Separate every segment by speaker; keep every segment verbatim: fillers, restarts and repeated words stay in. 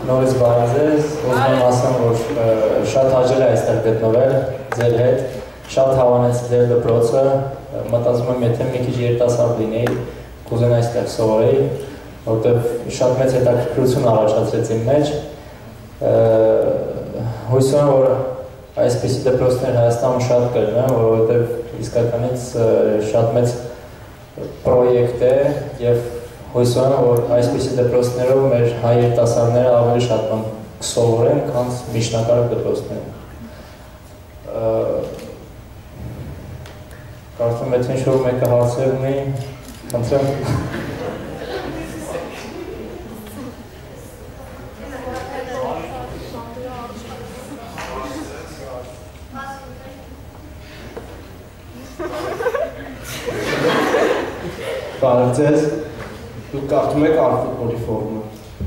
Speaker 1: Նորից բարև ձեզ, ուզում եմ ասեմ, որ շատ հաճելի է այստեղ գտնվել ձեր հետ, շատ հավանեցի ձեր դպրոցը, մտածում եմ, եթե մի քիչ երիտասարդ լինեի, կուզենայի այստեղ սովորեի, որտեղ շատ մեծ հետաքրքրություն առաջացրեց իմ մեջ, հույսում եմ, որ այսպիսի դպրոցներ Հայաստանում շատ կլինեն, որովհետև իսկականից շատ մեծ պրոյեկտ է և հույսում եմ, որ այսպիսի դպրոցներով մեր հայ երիտասարդները ավելի շատ բան կսովորեն, քան միջնակարգ դպրոցներում։ Կարծում եմ, եթե ինչ-որ մեկը հարցեր ունի, խնդրեմ։
Speaker 2: Բարև ձեզ, դուք կարդում եք արֆուտբոլի ֆորումը։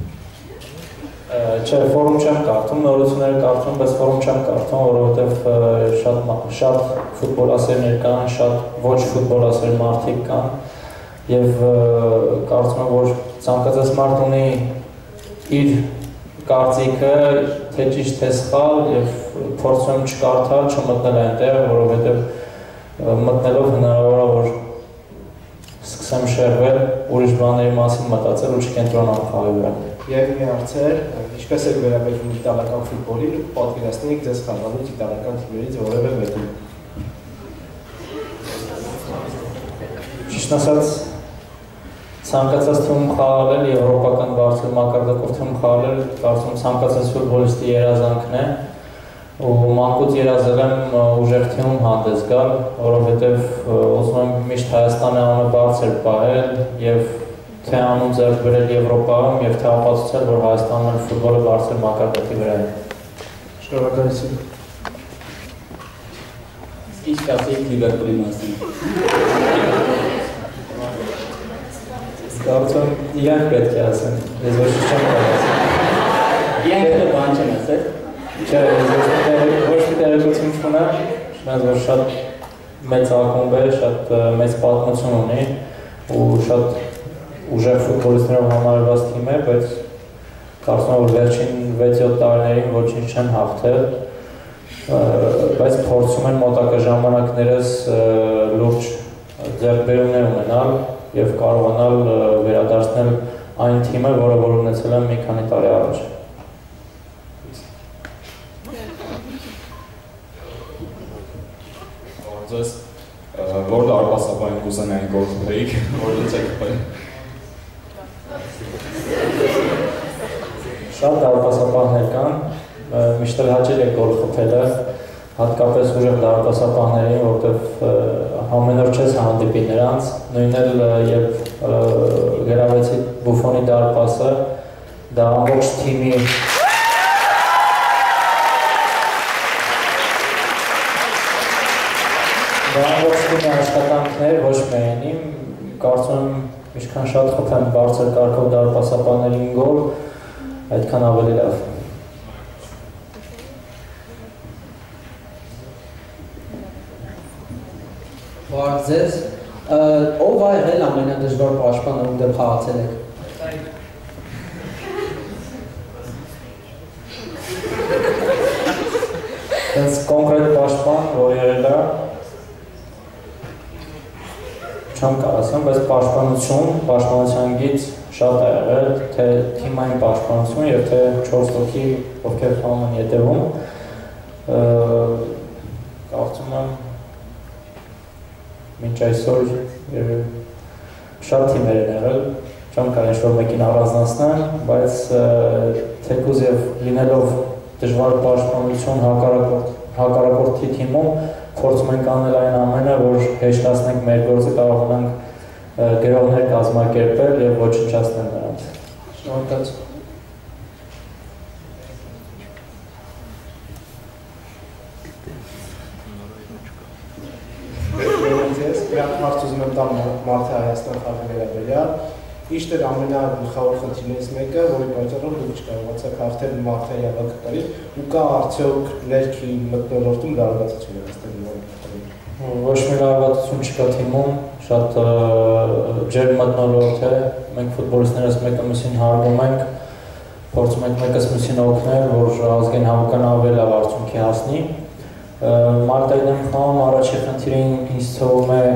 Speaker 1: Չէ, ֆորում չեմ կարդում, նորությունները կարդում, բայց ֆորում չեմ կարդում, որովհետև շատ ֆուտբոլասերներ կան, շատ ոչ ֆուտբոլասեր մարդիկ կան և կարծում եմ, որ ցանկացած մարդ ունի իր կարծիքը, թե ճիշտ թե սխալ և փորձում եմ չկարդալ, չմտնել այնտեղ, որովհետև մտնելով հնարավոր է, որ սկսեմ շեղվել, ուրիշ բաների մասին մտածել ու չկենտրոնալ խաղի վրա։
Speaker 2: Եվ մի հարցեր, ինչպես եք վերաբերվում իտալական ֆուտբոլին ու պատկերացնեք ձեզ խաղալուց իտալական թիմերից որևէ մեկում։
Speaker 1: Ճիշտ ասած, ցանկացած թիմում խաղալ, եվրոպական բարձր մակարդակով թիմում խաղալ, կարծում ցանկացած ֆուտբոլիստի երազանքն է ու մանկուց երազել եմ ուժեղ թիմում հանդես գալ, որովհետև ուզում եմ միշտ Հայաստանը անունը բարձր պահել և թե անուն ձեռք բերել Եվրոպայում և թե ապացուցել, որ Հայաստանում ֆուտբոլը բարձր մակարդակի վրա է։
Speaker 2: Շնորհակալություն։
Speaker 3: Ինչ կասեիք Լիվերպուլի մասին։
Speaker 1: Կարծում եմ իրանք պետք է ասեն, ես ոչ չեմ կարծում։
Speaker 3: Իրանք էլ բան չեն ասել։
Speaker 1: Չէ, ոչ մի տեղեկություն չունեմ, չնայած որ շատ մեծ ակումբ է, շատ մեծ պատմություն ունի ու շատ ուժեղ ֆուտբոլիստներով համարված թիմ է, բայց կարծում եմ, որ վերջին վեց-յոթ տարիներին ոչինչ չեն հաղթել, բայց փորձում են մոտակա ժամանակներս լուրջ ձեռքբերումներ ունենալ և կարողանալ վերադարձնել այն թիմը, որը որ ունեցել են մի քանի տարի առաջ։
Speaker 4: Ձեզ որ դարպասապային կուզենային գոլ խփեիք, որից եք խփել։
Speaker 1: Շատ դարպասապահներ կան, միշտ էլ հաճելի է գոլ խփելը, հատկապես ուժեղ դարպասապահներին, որովհետև ամեն օր չես հանդիպի նրանց, նույնն էլ երբ գրավեցի Բուֆոնի դարպասը, դա ամբողջ թիմի Ամբողջ թիմի աշխատանքներ, ոչ միայն իմ, կարծում եմ ինչքան շատ խփեմ բարձր կարգով դարպասապահներին գոլ, այդքան ավելի լավ։
Speaker 5: Բարև ձեզ, ով ա եղել ամենադժվար պաշտպանը, ում դեմ խաղացել եք։
Speaker 1: Հենց կոնկրետ պաշտպան, որ եղել է, չեմ կարող ասեմ, բայց պաշտպանություն, պաշտպանության գիծ շատ է եղել, թե թիմային պաշտպանություն և թե չորս հոգի, ովքեր խաղում են ետևում, կարծում եմ մինչ այսօր շատ թիմեր են եղել, չեմ կարող ինչ-որ մեկին առանձնացնեմ, բայց թեկուզ և լինելով դժվար պաշտպանություն հակառակորդի թիմում փորձում ենք անել այն ամենը, որ հեշտացնենք մեր գործը, կարողանանք գրողներ կազմակերպել և ոչնչացնել նրանց։
Speaker 5: Շնորհակալություն։
Speaker 2: Ձեզ, միակ հարց ուզում եմ տալ Մարդ Հայաստան խաղի վերաբերյալ, Իշտ էր ամենագլխավոր խնդիրներից մեկը, որի պատճառով դուք չկարողացաք հաղթել Մարդայի ավագատարին, ու կա արդյոք ներքին մթնոլորտում լարվածություն է
Speaker 1: Ոչ մի լարվածություն չկա թիմում, շատ ջերմ մթնոլորտ է, մենք ֆուտբոլիստներս մեկը մյուսին հարգում ենք, փորձում ենք մեկս մյուսին օգնել, որ ազգային հավաքան ավելի լավ արդյունքի հասնի։ Մալտայի դեմ խաղում առաջի խնդիրին ինձ թվում է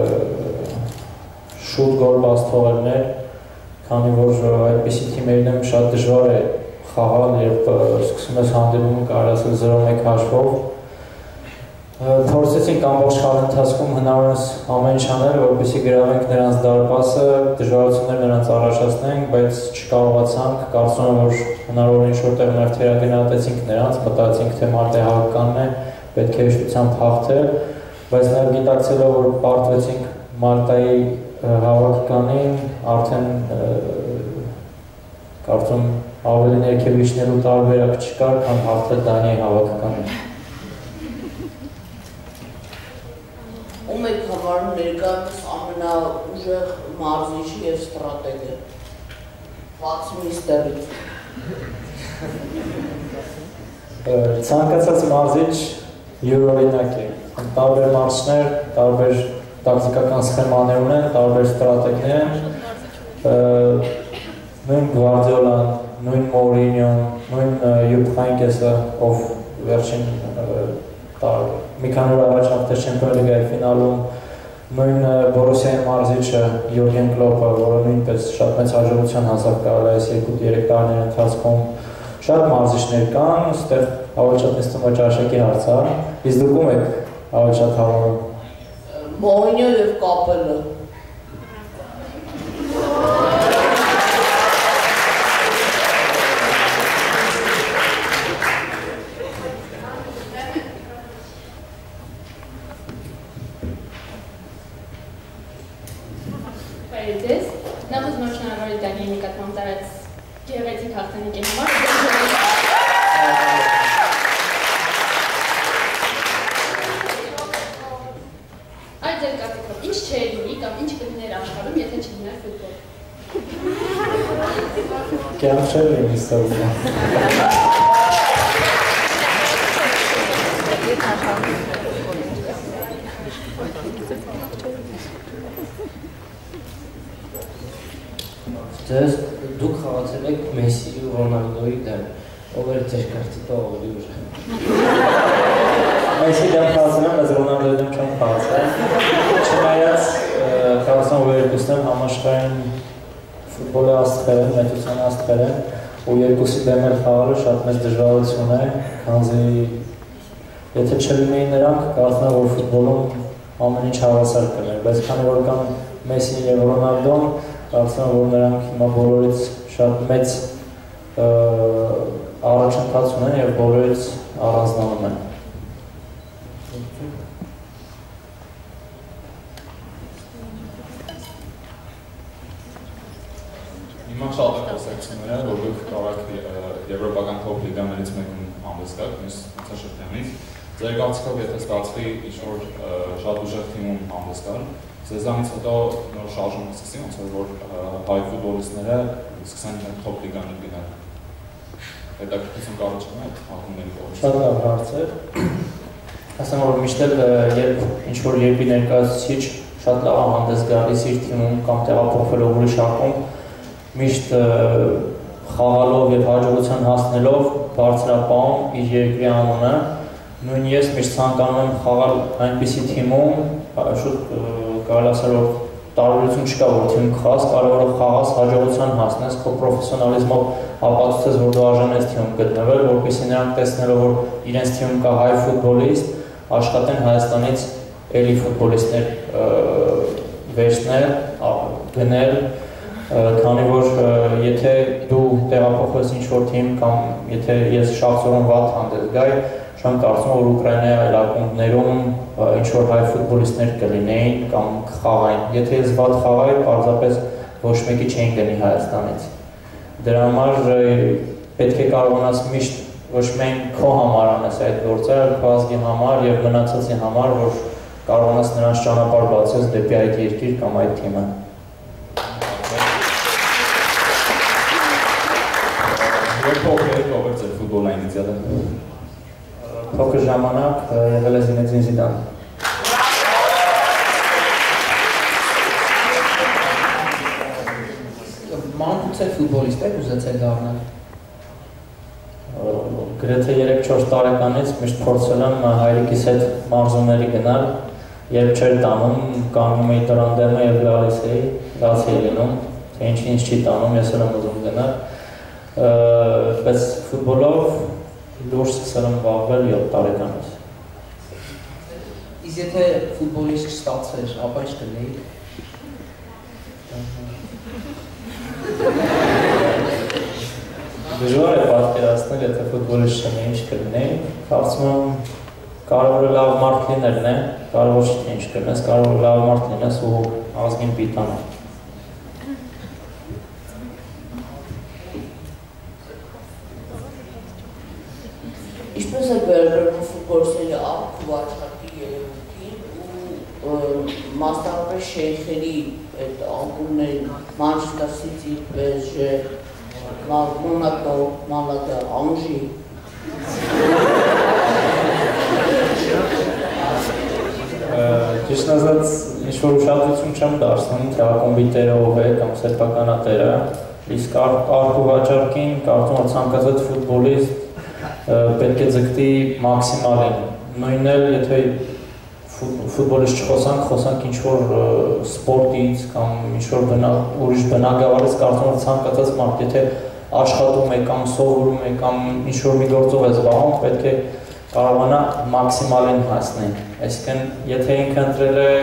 Speaker 1: շուտ գոլ բաց թողելներ, քանի որ այդպիսի թիմերի դեմ շատ դժվար է խաղալ, երբ սկսում ես հանդիպումը կարելի ասել զրո մեկ հաշվով։ Փորձեցինք ամբողջ խաղի ընթացքում հնարավորինս ամեն ինչ անել, որպեսզի գրավենք նրանց դարպասը, դժվարություններ նրանց առաջացնենք, բայց չկարողացանք, կարծում եմ, որ հնարավոր ինչ-որ տեղ մեր թերագնահատեցինք նրանց, մտածեցինք, թե Մալտայի հավաքականն է, պետք է հեշտությամբ հաղթել, բայց նաև գիտակցելով, որ պարտվեցինք Մալտայի հավաքականին, արդեն կարծում ավելի ներքևիչնելու տարբերակ չկար, քան հաղթել Դանիայի հավաքականին։
Speaker 6: Ում եք համարում ներկայումս ամենաուժեղ մարզիչը և ստրատեգը, բացի միստերից։
Speaker 1: Ցանկացած մարզիչ յուրօրինակ է, տարբեր մարզիչներ, տարբեր տակտիկական սխեմաներ ունեն, տարբեր ստրատեգներ են, նույն Գվարդիոլան, նույն Մորինյոն, նույն Յուփ Հայնքեսը, ով վերջին մի քանի օր առաջ հաղթեց Չեմպիոնս լիգայի ֆինալում, նույն Բորուսիայի մարզիչը Յուրգեն Կլոպը, որը նույնպես շատ մեծ հաջողության հասավ կարելի է այս երկու-երեք տարիների ընթացքում, շատ մարզիչներ կան, այստեղ ավելի շատ ինձ թվում է ճաշակի հարց է, իսկ դուք ում եք ավելի շատ հավանում։
Speaker 6: Մորինյո և Կապելը։
Speaker 1: Կյանք չէր լինի ստորում։
Speaker 5: Ձեզ դուք խաղացել եք Մեսսիի ու Ռոնալդոյի դեմ, ով էր ձեր կարծիքով ավելի ուժեղ։
Speaker 1: Մեսսիի դեմ խաղացել եմ, բայց Ռոնալդոյի դեմ չեմ խաղացել։ Չնայած կարծում եմ երկուսն են համաշխարհային ֆուտբոլի աստղեր են, մեծության աստղեր են, ու երկուսի դեմ էլ խաղալը շատ մեծ դժվարություն է, քանզի եթե չլինեին նրանք, կարծում եմ, որ ֆուտբոլում ամեն ինչ հավասար կլիներ, բայց քանի որ կան Մեսսին և Ռոնալդոն, կարծում եմ, որ նրանք հիմա բոլորից շատ մեծ առաջընթաց ունեն և բոլորից առանձնանում են։
Speaker 4: Հիմա շատ է խոսակցությունները, որ դուք կարող եք եվրոպական թոփ լիգաներից մեկում հանդես գաք, մյուս մրցաշրջանից։ Ձեր կարծիքով եթե ստացվի ինչ-որ շատ ուժեղ թիմում հանդես գալ, ձեզանից հետո նոր շարժում կսկսի, ոնց որ հայ ֆուտբոլիստները սկսեն թոփ լիգաներ գնալ։ Հետաքրքրություն կառաջանում է այդ հաղթումների կողմից։
Speaker 1: Շատ լավ հարց է։ Ասեմ, որ միշտ էլ երբ ինչ-որ երկրի ներկայացուցիչ շատ լավ հանդես գալիս իր թիմում կամ տեղափոխվելով ուրիշ ակումբ, միշտ խաղալով և հաջողության հասնելով բարձրապահում իր երկրի անունը, նույն ես միշտ ցանկանում եմ խաղալ այնպիսի թիմում, շուտ կարելի ասել, որ տարբերություն չկա, որ թիմում կխաղաս, կարևորը խաղաս, հաջողության հասնես, քո պրոֆեսիոնալիզմով ապացուցես, որ դու արժան ես թիմում գտնվել, որպեսզի նրանք տեսնելով, որ իրենց թիմում կա հայ ֆուտբոլիստ, աշխատեն Հայաստանից էլի ֆուտբոլիստներ վերցնել, գնել, քանի որ եթե դու տեղափոխվես ինչ-որ թիմ կամ եթե ես շախտորում վատ հանդես գայի, չեմ կարծում, որ Ուկրաինայի այլ ակումբներում ինչ-որ հայ ֆուտբոլիստներ կլինեին կամ կխաղային։ Եթե ես վատ խաղայի, պարզապես ոչ մեկի չէին գնի Հայաստանից։ Դրա համար պետք է կարողանաս միշտ ոչ միայն քո համար անես այդ գործը, այլ քո ազգի համար և մնացածի համար, որ կարողանաս նրանց ճանապարհ բացես դեպի այդ երկիր կամ այդ թիմը։
Speaker 4: Փոքր ով էր ձեր ֆուտբոլային իդեալը։
Speaker 1: Փոքր ժամանակ եղել է Զինեդին Զիդան։
Speaker 5: Մանկուց եք ֆուտբոլիստ եք ուզեցել դառնալ։
Speaker 1: գրեթե երեք-չորս տարեկանից միշտ փորձել եմ հայրիկիս հետ մարզումների գնալ, երբ չէր տանում, կանգնում էի դրան դեմը եւ գալիս էի, լաց էի լինում, թե ինչ ինձ չի տանում, ես էլ եմ ուզում գնալ, բայց ֆուտբոլով լուրջ սկսել եմ զբաղվել յոթ տարեկանից։
Speaker 5: Իսկ եթե ֆուտբոլիստ չստացվեր, ապա ինչ կլինեիք։
Speaker 1: Դժվար է պատկերացնել, եթե ֆուտբոլիստ չլինեի, ինչ կլինեի, կարծում եմ կարևորը լավ մարդ լինելն է, կարևոր չի թե ինչ կլինես, կարող է լավ մարդ լինես ու ազգին պիտան է։
Speaker 6: Ինչպես է վերաբերվում ֆուտբոլիստների առք ու վաճառքի երևույթին ու մասնավորապես շեյխերի այդ անկումներին Մանչեսթեր Սիթի, Պի Էս Ջի, Մոնակո, Մալագա, Անժի։
Speaker 1: Ճիշտ ասած, ինչ-որ ուշադրություն չեմ դարձնում, թե ակումբի տերը ով է կամ սեփականատերը, իսկ առք ու վաճառքին կարծում եմ ցանկացած ֆուտբոլիստ պետք է ձգտի մաքսիմալին։ Նույնն էլ, եթե ֆուտբոլից չխոսանք, խոսանք ինչ-որ սպորտից կամ ինչ-որ ուրիշ բնագավառից, կարծում եմ ցանկացած մարդ, եթե աշխատում է կամ սովորում է կամ ինչ-որ մի գործով է զբաղվում, պետք է կարողանա մաքսիմալին հասնել։ Այսինքն, եթե ինքը ընտրել է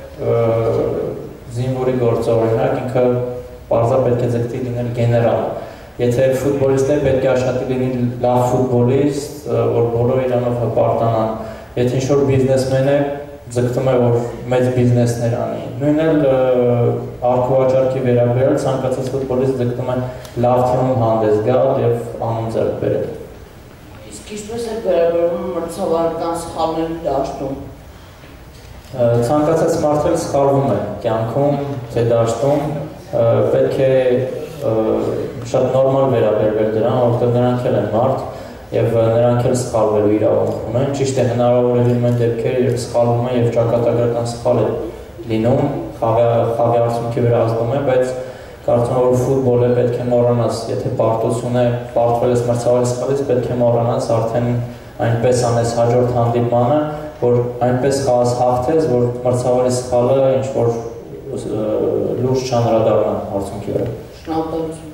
Speaker 1: զինվորի գործը, օրինակ, ինքը պարզապես պետք է ձգտի լինել գեներալ։ Եթե ֆուտբոլիստ է, պետք է աշխատի լինի լավ ֆուտբոլիստ, որ բոլորը իրանով հպարտանան։ Եթե ինչ-որ բիզնեսմեն է, ձգտում է, որ մեծ բիզնեսներ անի։ Նույնն էլ առք ու վաճառքի վերաբերյալ ցանկացած ֆուտբոլիստ ձգտում է լավ թիմում հանդես գալ եւ անուն ձեռք բերել։
Speaker 6: Իսկ ինչպես է վերաբերվում մրցավարական սխալների դաշտում։
Speaker 1: Ցանկացած մարդ էլ սխալվում է կյանքում, թե դաշտում, պետք է շատ նորմալ վերաբերվել դրան, որովհետև նրանք էլ են մարդ եւ նրանք էլ սխալվելու իրավունք ունեն։ Ճիշտ է, հնարավոր է լինում են դեպքեր, երբ սխալվում է եւ ճակատագրական սխալ է լինում, խաղի արդյունքի վրա ազդում է, բայց կարծում եմ, որ ֆուտբոլը պետք է մոռանաս, եթե պարտություն է, պարտվել ես մրցավարի սխալից, պետք է մոռանաս արդեն այնպես անես հաջորդ հանդիպմանը, որ այնպես խաղաս հաղթես, որ մրցավարի սխալը ինչ-որ լուրջ չանդրադառնա արդյունքի վրա։
Speaker 6: Շնորհակալություն։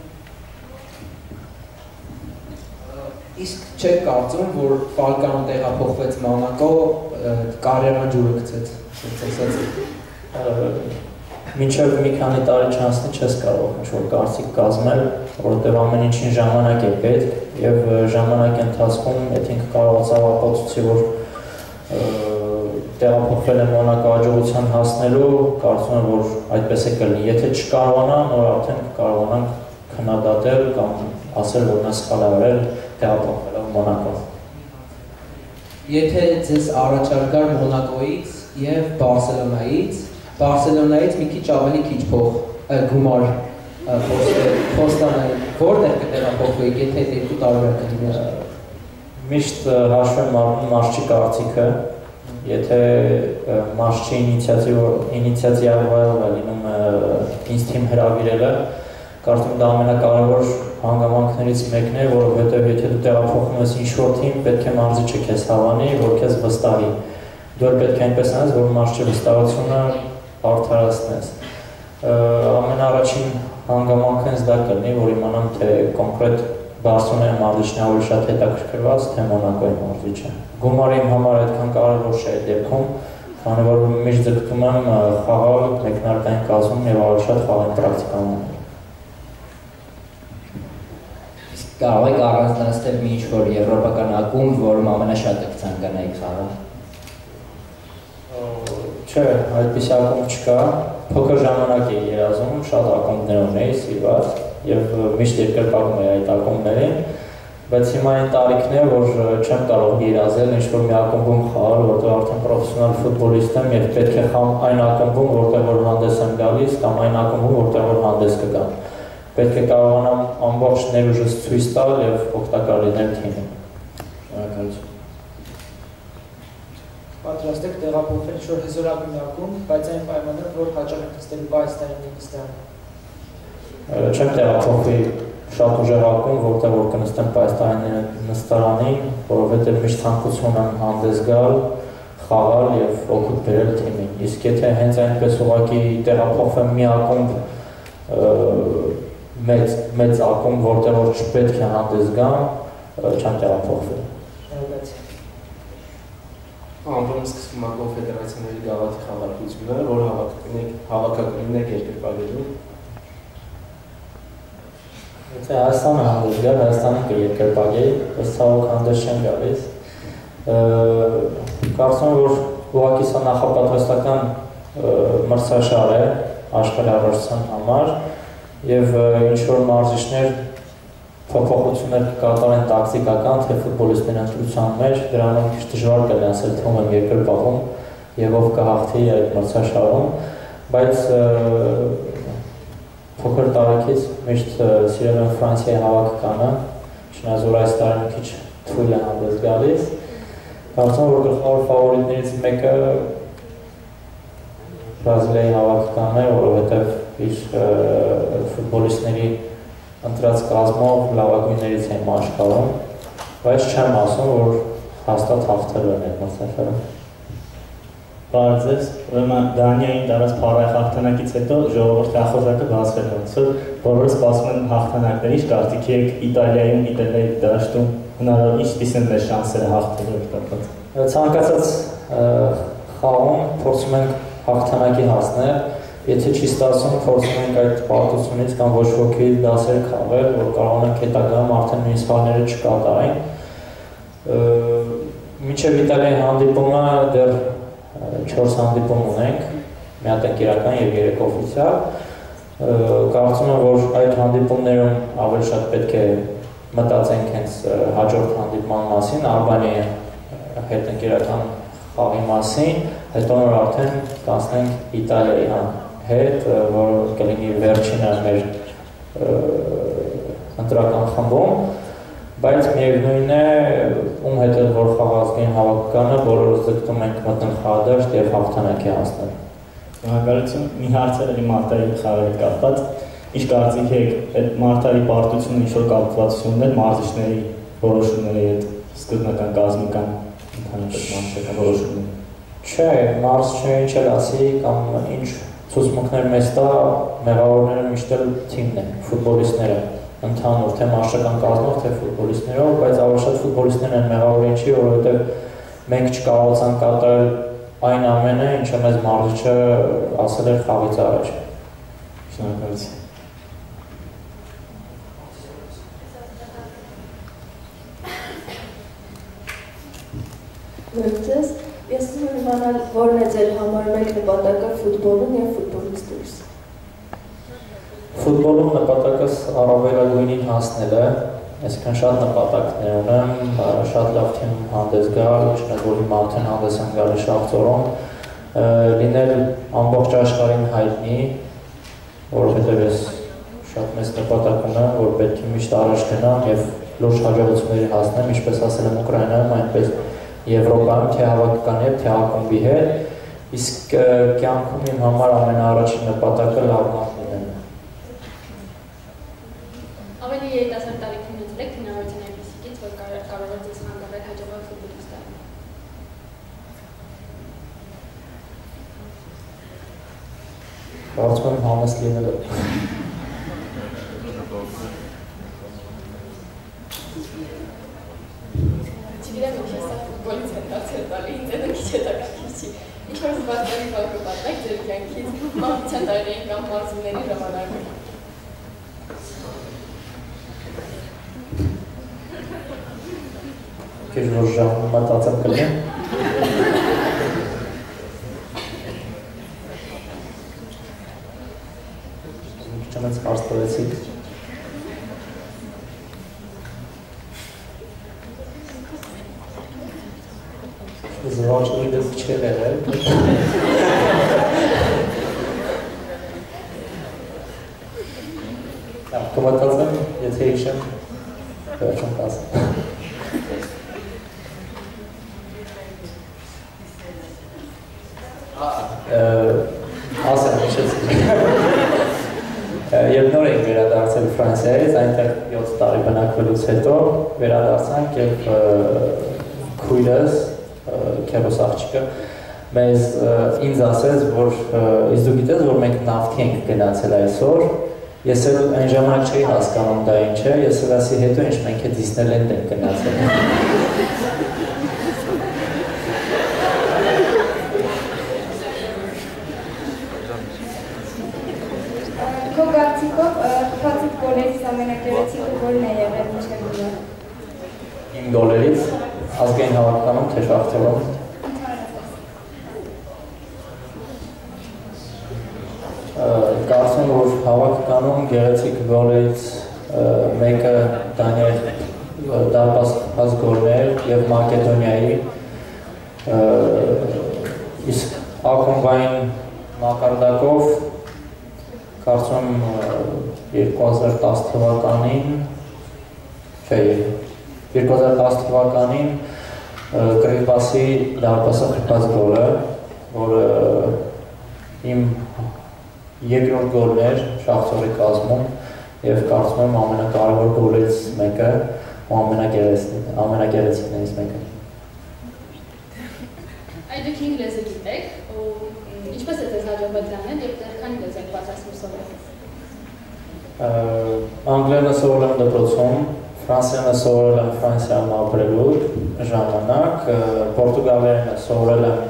Speaker 5: Իսկ չեք կարծում, որ Ֆալկանոն տեղափոխվեց Մոնակո, կարիերան ջուրը գցեց, ասած։
Speaker 1: Մինչև մի քանի տարի չանցնի չես կարող ինչ-որ կարծիք կազմել, որովհետև ամեն ինչին ժամանակ է պետք եւ ժամանակի ընթացքում, եթե ինքը կարողացավ ապացուցի, որ տեղափոխվել է Մոնակո հաջողության հասնելու, կարծում եմ, որ այդպես է կլինի։ Եթե չկարողանա, նոր արդեն կարողանանք քննադատել կամ ասել, որ նա սխալ է արել տեղափոխվելով Մոնակո։
Speaker 5: Եթե ձեզ առաջարկար Մոնակոից եւ Բարսելոնայից, Բարսելոնայից մի քիչ ավելի քիչ փող գումար խոստանային, որտեղ կտեղափոխվեիք, եթե երկու տարբեր կլիներ։
Speaker 1: Միշտ հաշվեմ առնում մարզչի կարծիքը, եթե մարզչի ինիցիատիվայով է լինում ինձ թիմ հրավիրելը, կարծում դա ամենակարևոր հանգամանքներից մեկն է, որովհետև եթե դու տեղափոխվում ես ինչ-որ թիմ, պետք է մարզիչը քեզ հավանի, որ քեզ վստահի։ Դու էլ պետք է այնպես անես, որ մարզչի վստահությունը արդարացնես։ Ամենաառաջին հանգամանքը ինձ դա կլինի, որ իմանամ, թե կոնկրետ Բարսելոնայի մարզիչն է ավելի շատ հետաքրքրված, թե Մոնակոյի մարզիչը։ Գումարը իմ համար այդքան կարևոր չէ այդ դեպքում, քանի որ միշտ ձգտում եմ խաղալ մեկնարկային կազմում եւ ավելի շատ խաղային պրակտիկան անել։
Speaker 3: Կարող եք առանձնացնել մի ինչ-որ եվրոպական ակումբ, որում ամենաշատը կցանկանայիք խաղալ։
Speaker 1: Չէ, այդպիսի ակումբ չկա, փոքր ժամանակ էի երազում, շատ ակումբներ ունեի սիրված եւ միշտ երկրպագում էի այդ ակումբներին, բայց հիմա այն տարիքն է, որ չեմ կարող երազել ինչ-որ մի ակումբում խաղալ, որտեղ արդեն պրոֆեսիոնալ ֆուտբոլիստ եմ եւ պետք է խաղամ այն ակումբում, որտեղ որ հանդես եմ գալիս, կամ այն ակումբում, որտեղ որ հանդես կգամ։ Պետք է կարողանամ ամբողջ ներուժս ցույց տալ եւ օգտակար լինել թիմին։ Շնորհակալություն։
Speaker 7: Պատրաստ եք տեղափոխվել ինչ-որ հզորագույն ակումբ, բայց այն պայմաններով, որ հաճախ եք նստելու Հայաստանի նստարանում։
Speaker 1: Չեմ տեղափոխվի շատ ուժեղ ակումբ, որտեղ որ կնստեմ պայստանի նստարանին, որովհետև միշտ ցանկություն եմ հանդես գալ, խաղալ եւ օգուտ բերել թիմին։ Իսկ եթե հենց այնպես ուղղակի տեղափոխվեմ մի ակումբ մեծ մեծ ակումբ, որտեղ որ չպետք է հանդես գամ, չեմ տեղափոխվել։
Speaker 2: Ամբողջ սկսվում է կոնֆեդերացիաների գավաթի խաղարկությունը, որ հավաքակույնն է երկրպագելու։
Speaker 1: Եթե Հայաստանը հանդես գար, Հայաստանը կերկրպագեի, բայց ցավոք հանդես չեն գալիս։ Կարծում եմ, որ ուղղակի սա նախապատրաստական մրցաշար է աշխարհի առաջացան համար եւ ինչ-որ մարզիչներ փոփոխություններ կկատարեն տակտիկական, թե ֆուտբոլիստների ընտրության մեջ, դրանով քիչ դժվար կլինի ասել, թե ում եմ երկրպագում եւ ով կհաղթի այդ մրցաշարում, բայց փոքր տարիքից միշտ սիրել եմ Ֆրանսիայի հավաքականը, չնայած որ այս տարի մի քիչ թույլ է հանդես գալիս։ Կարծում եմ, որ գլխավոր ֆավորիտներից մեկը Բրազիլիայի հավաքականն է, որովհետև իր ֆուտբոլիստների ընտրած կազմով լավագույններից է իմ աշխարհում, բայց չեմ ասում, որ հաստատ հաղթելու են այդ մրցաշարում։
Speaker 8: Բարև ձեզ, ուրեմն Դանիային դարած փառահեղ հաղթանակից հետո ժողովրդի ախոզակը բացվել է, ոնց որ բոլորը սպասում են հաղթանակներ, ինչ կարծիքի եք Իտալիայում, Իտալիայի դաշտում հնարավոր ինչպիսի են մեր շանսերը հաղթելու հետ կապված։
Speaker 1: Ցանկացած խաղում փորձում ենք հաղթանակի հասնել, եթե չի ստացվում, փորձում ենք այդ պարտությունից կամ ոչ ոքի դասեր քաղել, որ կարողանանք հետագայում արդեն նույնիսկ սխալները չկատարենք։ Մինչև Իտալիայի հանդիպումը դեռ չորս հանդիպում ունենք, մի հատ ընկերական եւ երեք օֆիցիալ։ Կարծում եմ, որ այդ հանդիպումներում ավելի շատ պետք է մտածենք հենց հաջորդ հանդիպման մասին, Ալբանիայի հետ ընկերական խաղի մասին, հետո նոր արդեն կանցնենք Իտալիայի հետ, որ կլինի վերջինը մեր ընտրական խմբում, բայց միևնույն է, ում հետ էլ որ խաղազգային հավաքականը, բոլորս ձգտում ենք մտնել խաղադաշտ եւ հաղթանակի հասնել։
Speaker 8: Շնորհակալություն, մի հարց էր Մարտայի խաղերի կապված, ինչ կարծիք եք այդ Մարտայի պարտությունը ինչ որ կապվածություն ուներ մարզիչների որոշումների հետ, սկզբնական կազմական ընդհանրապես մարզչական որոշումների։
Speaker 1: Չէ, մարզչը ինչ էլ ասի կամ ինչ ցուցմունքներ մեզ տա, մեղավորները միշտ էլ թիմն են, ֆուտբոլիստները, ընդհանուր թե մարզչական կազմով, թե ֆուտբոլիստներով, բայց ավելի շատ ֆուտբոլիստներն են մեղավոր ինչի, որովհետև մենք չկարողացանք կատարել այն ամենը, ինչը մեզ մարզիչը ասել էր խաղից առաջ։
Speaker 8: Շնորհակալություն։
Speaker 9: Վերջես, ես ուզում եմ իմանալ, որն է ձեր համար մեկ նպատակը ֆուտբոլում եւ ֆուտբոլիստներս։
Speaker 1: Ֆուտբոլում նպատակս առավելագույնին հասնելը, այսինքն շատ նպատակներ ունեմ, շատ լավ թիմ հանդես գալ, չնայած որ հիմա արդեն հանդես եմ գալի Շախտորում, լինել ամբողջ աշխարհին հայտնի, որովհետև ես շատ մեծ նպատակ ունեմ, որ պետք է միշտ առաջ գնամ եւ լուրջ հաջողությունների հասնեմ, ինչպես ասել եմ Ուկրաինայում, այնպես Եվրոպայում, թե հավաքականի հետ, թե ակումբի հետ, իսկ կյանքում իմ համար ամենաառաջին նպատակը լավ մարդ լինելն է։
Speaker 10: Ավելի երիտասարդ տարիքում եք հնարավորություն այնպիսիքից, որ կարող է ձեզ հանգավել հաջողակ ֆուտբոլիստ դառնալ։
Speaker 1: Կարծում եմ համեստ լինելը։
Speaker 10: Չգիտեմ ինչ է սա ֆուտբոլից հետացել տալի, ինձ այդ քիչ հետաքրքիր չի։ Ինչ-որ զբաղվի բան կպատմեք ձեր կյանքից, մանկության տարիներին կամ մարզումների ժամանակում։
Speaker 1: Քիչ որ ժամում մտածեմ կլինի։ Քիչ մեծ հարց տվեցիք։ Զվարճի դեպք չել եղել։ Կմտածեմ, եթե հիշեմ, վերջում կասեմ։ Ասեմ, հիշեցի։ Երբ նոր ենք վերադարձել վերադարձել Ֆրանսիայից, այնտեղ յոթ տարի բնակվելուց հետո վերադարձանք եւ քույրս քերոս աղջիկը մեզ ինձ ասեց, որ իսկ դու գիտես, որ մենք նավթի ենք գնացել այսօր, ես էլ այն ժամանակ չէի հասկանում դա ինչ է, ես էլ ասի հետո ինչ մենք է Դիսնեյլենդ ենք գնացել։
Speaker 11: Քո կարծիքով խփածիք գոլերից ամենագեղեցիկը գոլն է եղել մինչև հիմա։
Speaker 1: Իմ գոլերից ազգային հավաքականում թե շախտերում։ Կարծում որ հավաքականում գեղեցիկ գոլերից մեկը Դանիայի դարպաս գոլներ եւ Մակեդոնիայի իսկ ակումբային մակարդակով կարծում երկու հազար տասը թվականին չէ երկու հազար տասը թվականին Կրիպասի դարպասը խփած գոլը, որը իմ երկրորդ գոլն էր Շախտյորի կազմում եւ կարծում եմ ամենակարևոր գոլերից մեկը ու ամենագեղեցիկներից մեկը։
Speaker 10: Այդ դուք ինգ լեզու գիտեք ու ինչպես է ձեզ հաջողվել դրանել եւ դեռ քանի լեզու եք բացասում սովորել։
Speaker 1: Անգլերենը սովորել եմ դպրոցում, ֆրանսերենը սովորել եմ Ֆրանսիայում ապրելու ժամանակ, պորտուգալերենը սովորել եմ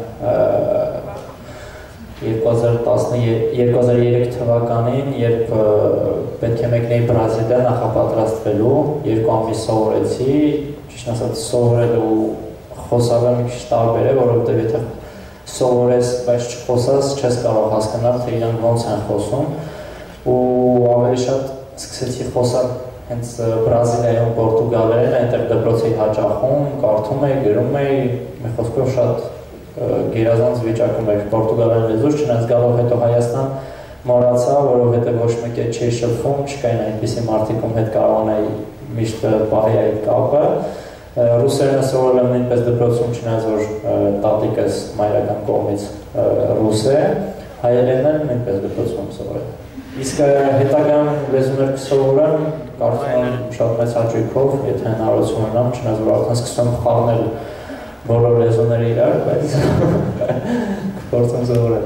Speaker 1: երկու հազար երեք թվականին, երբ պետք է մեկնեի Բրազիլիա նախապատրաստվելու, երկու ամիս սովորեցի, ճիշտ ասած սովորելու խոսալը մի քիչ տարբեր է, որովհետև եթե սովորես, բայց չխոսած, չես կարող հասկանալ, թե իրանք ոնց են խոսում, ու ավելի շատ սկսեցի խոսալ հենց Բրազիլիայում պորտուգալերեն, այնտեղ դպրոցի հաճախում, կարդում էի, գրում էի, մի խոսքով շատ գերազանց վիճակում էր պորտուգալերեն լեզուս, չնայած գալով հետո Հայաստան մոռացա, որովհետև ոչ մեկ էլ չէի շփվում, չկային այնպիսի մարդիկ, ում հետ կարողանայի միշտ պահի այդ կապը։ Ռուսերենը սովորել եմ նույնպես դպրոցում, չնայած որ տատիկս մայրական կողմից ռուս է, հայերենը նույնպես դպրոցում սովորել։ Իսկ հետագայում լեզուներ կսովորեմ, կարծում եմ շատ մեծ հաճույքով, եթե հնարավորություն ունենամ, չնայած որ արդեն սկսում եմ խառնել բոլոր լեզուները իրար, բայց կփորձեմ սովորել։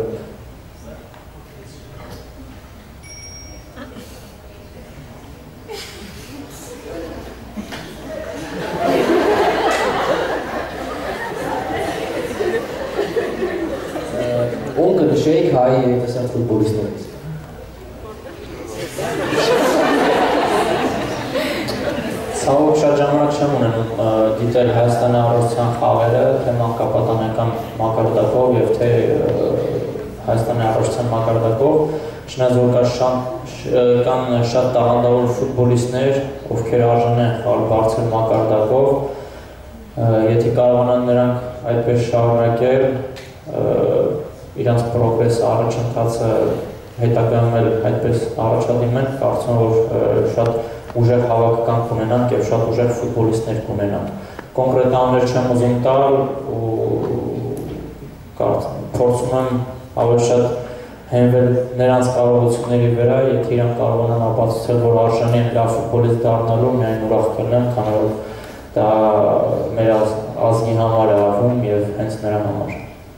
Speaker 5: Ում կնշեիք հայի երիտասարդ ֆուտբոլիստներից։
Speaker 1: Ցավոք շատ ժամանակ չեմ ունենում դիտել Հայաստանի առողջության խաղերը, թե մանկապատանեկան մակարդակով եւ թե Հայաստանի առողջության մակարդակով, չնայած որ կան շատ տաղանդավոր ֆուտբոլիստներ, ովքեր արժան են խաղալ բարձր մակարդակով, եթե կարողանան նրանք այդպես շարունակել, իրանց պրոգրեսը, առաջընթացը հետագայում էլ այդպես առաջադիմեն, կարծում եմ որ շատ ուժեղ հավաքական կունենանք եւ շատ ուժեղ ֆուտբոլիստներ կունենանք։ Կոնկրետ անուններ չեմ ուզում տալ ու փորձում եմ ավելի շատ հենվել նրանց կարողությունների վրա, եթե իրանք կարողանան ապացուցել, որ արժանի են լավ ֆուտբոլիստ դառնալու, միայն ուրախ կլինեմ, քանի որ դա մեր ազգի համար է արվում եւ հենց նրա համար։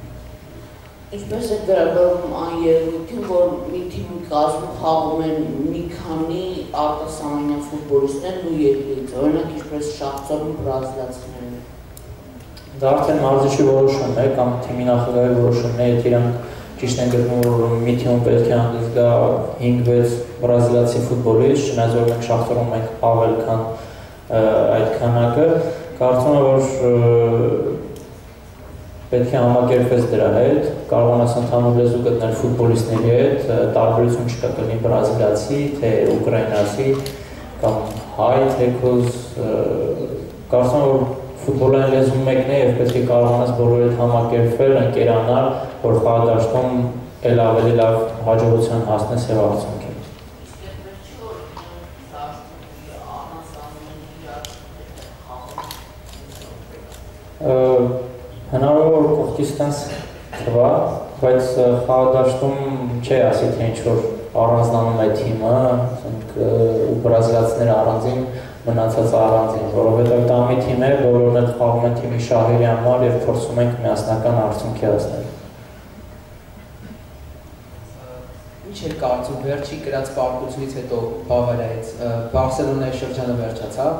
Speaker 6: Ինչպես է վերաբերվում այն երևույթին, որ մի թիմի կազմում խաղում են մի քանի արտասահմանյան ֆուտբոլիստներ ու երկրից, օրինակ ինչպես Շախտյորում բրազիլացիներն են։
Speaker 1: Դա արդեն մարզիչի որոշումն է կամ թիմի նախագահի որոշումն է, եթե իրանք ճիշտ են գտնում, որ մի թիմում պետք է հանդես գա հինգ-վեց բրազիլացի ֆուտբոլիստ, չնայած որ մենք Շախտյորում ենք ավել քան այդ քանակը, կարծում եմ որ պետք է համակերպվես դրա հետ, կարողանաս ընդհանուր լեզու գտնել ֆուտբոլիստների հետ, տարբերություն չկա կլինի բրազիլացի, թե ուկրաինացի կամ հայ, թեկուզ, կարծում եմ որ ֆուտբոլային լեզուն մեկն է եւ պետք է կարողանաս բոլորի հետ համակերպվել, ընկերանալ, որ խաղադաշտում էլ ավելի լավ հաջողության հասնես եւ արդյունքի։ Հնարավոր կողքից տենց թվա, բայց խաղադաշտում չի ասի թե ինչ որ առանձնանում է թիմը, ասենք ու բրազիլացիները առանձին, մնացածը առանձին, որովհետև դա մի թիմ է, բոլորն էլ խաղում են թիմի շահերի համար եւ փորձում ենք միասնական արդյունքի հասնել։
Speaker 5: Ինչ է կարծում վերջի գրած պարտությունից հետո Բավարիայից Բարսելոնայի շրջանը վերջացավ։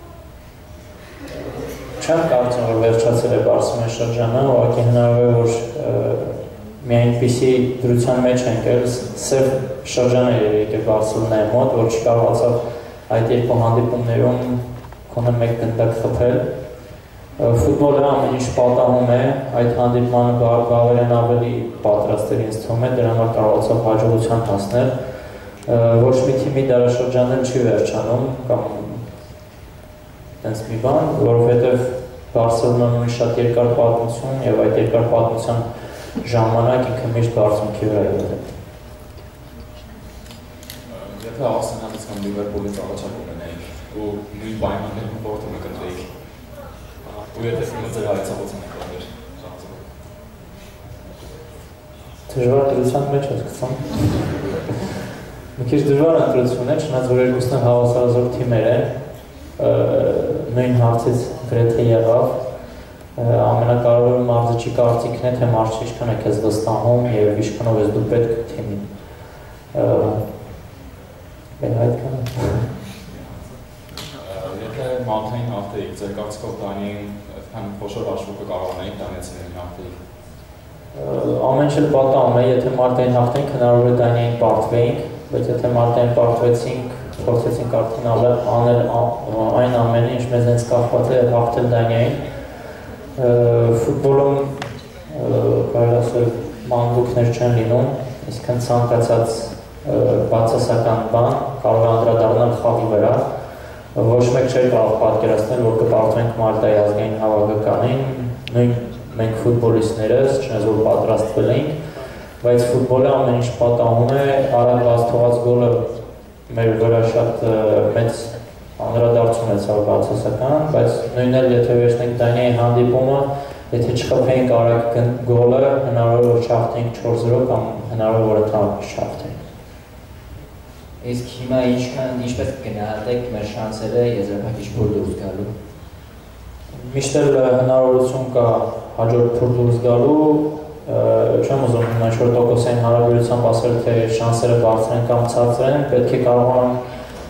Speaker 1: Չեմ կարծում, որ վերջացել է Բարսելոնայի շրջանը, ուղղակի հնարավոր է, որ մի այնպիսի դրության մեջ ենք էլ սև շրջան էր եկել Բարսելոնայի մոտ, որ չկարողացավ այդ երկու հանդիպումներում գոնե մեկ գնդակ խփել։ Ֆուտբոլը ամեն ինչ պատահում է, այդ հանդիպմանը Բավարիան ավելի պատրաստ էր ինձ թվում է, դրա համար կարողացավ հաջողության հասնել։ Ոչ մի թիմի դարաշրջանն չի վերջանում կամ տենց մի բան, որովհետև Բարսելոնան ունի շատ երկար պատմություն եւ այդ երկար պատմության ժամանակ ինքը միշտ բարձունքի վրա է եղել։
Speaker 4: Եթե Արսենալից կամ Լիվերպուլից առաջարկում ունեիք ու նույն պայմաններում որտեղ կընտրեիք, ու եթե ֆիլմը ձեր հայեցողության եք ողեր,
Speaker 1: դժվար դրության մեջ ես գցում։ Մի քիչ դժվար ընտրություն է, չնայած որ երկուսն էլ հավասարազոր թիմեր են, նույն հարցից գրեթե եղավ, ամենակարևորը մարզչի կարծիքն է, թե մարզչը ինչքան է քեզ վստահում եւ ինչքանով ես դու պետք թիմին։ Բեն այդքան է։
Speaker 4: Եթե Մալթային հաղթեիք, ձեր կարծիքով Դանիային այդքան խոշոր հաշվարկը կարողանայիք դանիացիներին հաղթեիք։
Speaker 1: Ամեն ինչ պատահում է, եթե Մալթային հաղթեինք, հնարավոր է Դանիային պարտվեինք, բայց եթե Մալթային պարտվեցինք, փորձեցինք արդեն անել այն ամենը, ինչ մեզ հենց կախված է հաղթել Դանիային։ Ֆուտբոլում կարելի ասել մանրուքներ չեն լինում, այսինքն ցանկացած բացասական բան կարող է անդրադառնալ խաղի վրա։ Ոչ մեկ չէր կարող պատկերացնել, որ կպարտվենք Մալտայի ազգային հավաքականին, նույն մենք ֆուտբոլիստներս, չնայած որ պատրաստվել էինք, բայց ֆուտբոլը ամեն ինչ պատահում է, արագ բաց թողած գոլը մեր վրա շատ մեծ անդրադարձում է ցավ բացասական, բայց նույնն էլ եթե վերցնենք Դանիայի հանդիպումը, եթե չխփեինք արագ գոլը, հնարավոր որ չհաղթեինք չորս զրո կամ հնարավոր որ ընդհանրապես չհաղթեինք։
Speaker 3: Իսկ հիմա ինչքան ինչպես կգնահատեք մեր շանսերը եզրափակիչ փուլ դուրս գալու։
Speaker 1: Միշտ էլ հնարավորություն կա հաջորդ փուլ դուրս գալու, չեմ ուզում հիմա ինչ-որ տոկոսային հարաբերությամբ ասել, թե շանսերը բարձր են կամ ցածր են, պետք է կարողանան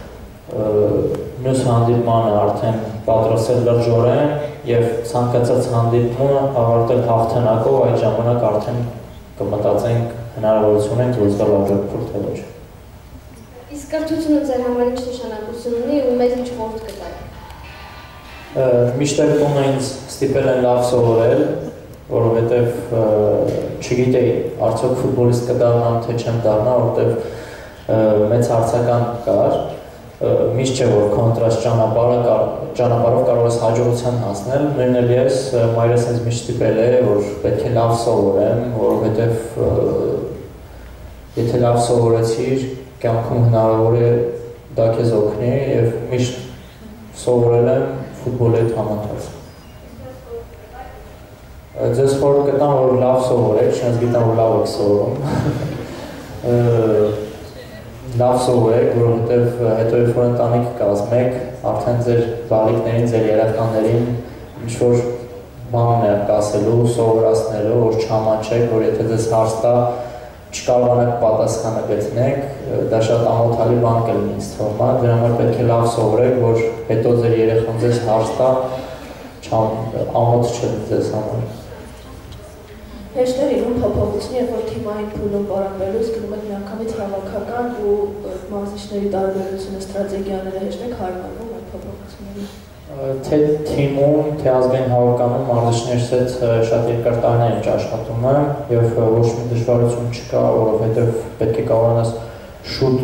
Speaker 1: մյուս հանդիպմանը արդեն պատրաստել լրջորեն եւ ցանկացած հանդիպումը ավարտել հաղթանակով, այդ ժամանակ արդեն կմտածենք հնարավորություն ենք դուրս գալ հաջորդ փուլ թե ոչ։
Speaker 9: Իսկ կրթությունը ձեր համար ինչ նշանակություն ունի ու մեզ ինչ խորհուրդ կտաք։
Speaker 1: Միշտ էլ տունը ինձ ստիպել են լավ սովորել, որովհետև չգիտեի արդյոք ֆուտբոլիստ կդառնամ թե չեմ դառնա, որովհետև մեծ հարցական կար, միշտ չէ որ կոնտրաստ ճանապարհը ճանապարհով կարող ես հաջողության հասնել, նույնն էլ ես մայրս ինձ միշտ ստիպել է, որ պետք է լավ սովորեմ, որովհետև եթե լավ սովորեցիր, կյանքում հնարավոր է դա քեզ օգնի եւ միշտ սովորել եմ ֆուտբոլի հետ համընթաց։ Ձեզ խորհուրդ կտամ, որ լավ սովորեք, չնայած գիտեմ, որ լավ եք սովորում։ Լավ սովորեք, որովհետև հետո երբ որ ընտանիք կազմեք, արդեն ձեր բալիկներին, ձեր երեխաներին ինչ-որ բան ունեք ասելու, սովորացնելու, որ չհամաչեք, որ եթե ձեզ հարց տա, չկարողանաք պատասխանը գտնեք, դա շատ ամոթալի բան կլինի ինձ թվում է, դրա համար պետք է լավ սովորեք, որ հետո ձեր երեխան ձեզ հարց տա, ամոթ չլինի ձեզ համար։
Speaker 9: Հեշտ է լինում փոփոխություն, երբ որ թիմային փուլում պարապելուց գնում եք միանգամից հավաքական ու մարզիչների տարբերությունը, ստրատեգիաները հեշտ եք հարմարվում այդ փոփոխություններին։
Speaker 1: Թե թիմում, թե ազգային հավաքանում մարզիչներս հետ շատ երկար տարիներ եմ աշխատում եմ եւ ոչ մի դժվարություն չկա, որովհետեւ պետք է կարողանաս շուտ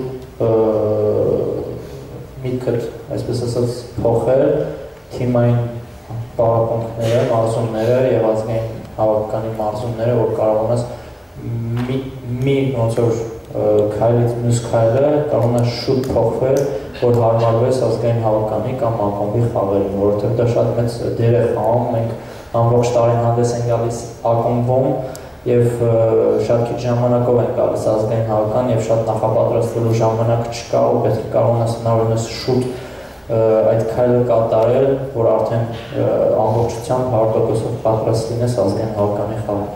Speaker 1: միտքդ, այսպես ասած, փոխել թիմային պարապմունքները, մարզումները եւ ազգային հավաքականի մարզումները, որ կարողանաս մի մի ոնց որ քայլից մյուս քայլը կարողանաս շուտ փոխվել, որ հարմարվես ազգային հավաքանի կամ ակումբի խաղերին, որովհետև դա շատ մեծ դեր է խաղում, մենք ամբողջ տարին հանդես ենք գալիս ակումբում Եվ շատ քիչ ժամանակով են գալիս ազգային հավաքական եւ շատ նախապատրաստվելու ժամանակ չկա ու պետք է կարողանաս հնարավորինս շուտ այդ քայլը կատարել, որ արդեն ամբողջությամբ հարյուր տոկոսով պատրաստ լինես ազգային հավաքականի խաղին։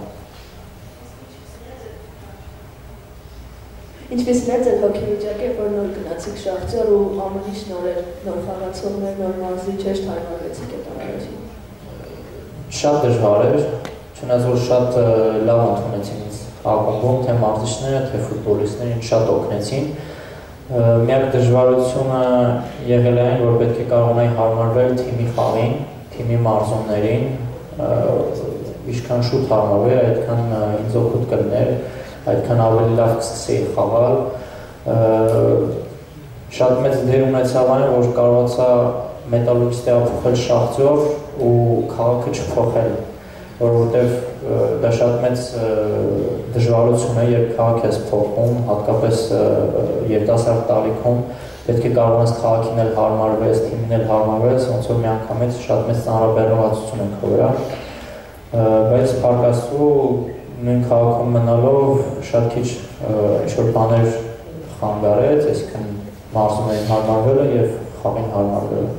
Speaker 9: Ինչպես է ձեր հոգեվիճակը, որ նոր գնացիք Շախտյոր ու ամենի շնորհեր, նոր խաղացողներ, նոր մարզի ճիշտ հարմարվեցիք այդ ամենին։
Speaker 1: Շատ դժվար էր, չնայած որ շատ լավ ընդունեցին ինձ ակումբում, թե մարզիչները, թե ֆուտբոլիստները ինձ շատ օգնեցին։ Միակ դժվարությունը եղել այն, որ պետք է կարողանայի հարմարվել թիմի խաղին, թիմի մարզումներին, ինչքան շուտ հարմարվեի, այդքան ինձ օգուտ կլներ, այդքան ավելի լավ կսկսեի խաղալ։ Շատ մեծ դեր ունեցավ այն, որ կարողացա Մետալուրգիստի փոխել Շախտյոր ու քաղաքը չփոխել, որովհետև դա շատ մեծ դժվարություն է, երբ քաղաք ես փոխում, հատկապես երիտասարդ տարիքում, պետք է կարողանաս քաղաքին էլ հարմարվես, թիմին էլ հարմարվես, ոնց որ միանգամից շատ մեծ ծանրաբեռնվածություն են քո վրա, բայց փառք Աստծո նույն քաղաքում մնալով շատ քիչ ինչ-որ բաներ խանգարեց, այսինքն մարզումներին հարմարվելը և խաղին հարմարվելը։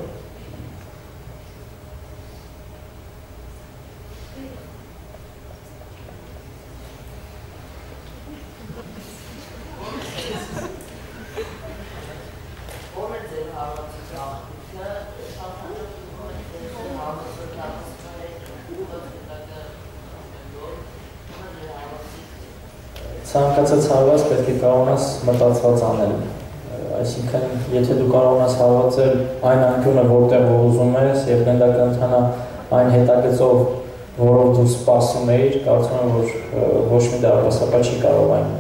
Speaker 1: Ցանկացած հավաց պետք է կարողանաս մտածված անել, այսինքն եթե դու կարողանաս հավատալ այն անկյունը, որտեղ որ ուզում ես եւ գնդակը ընթանա այն հետագծով, որով դու սպասում էիր, կարծում եմ, որ ոչ մի դարպասապահ չի կարող այն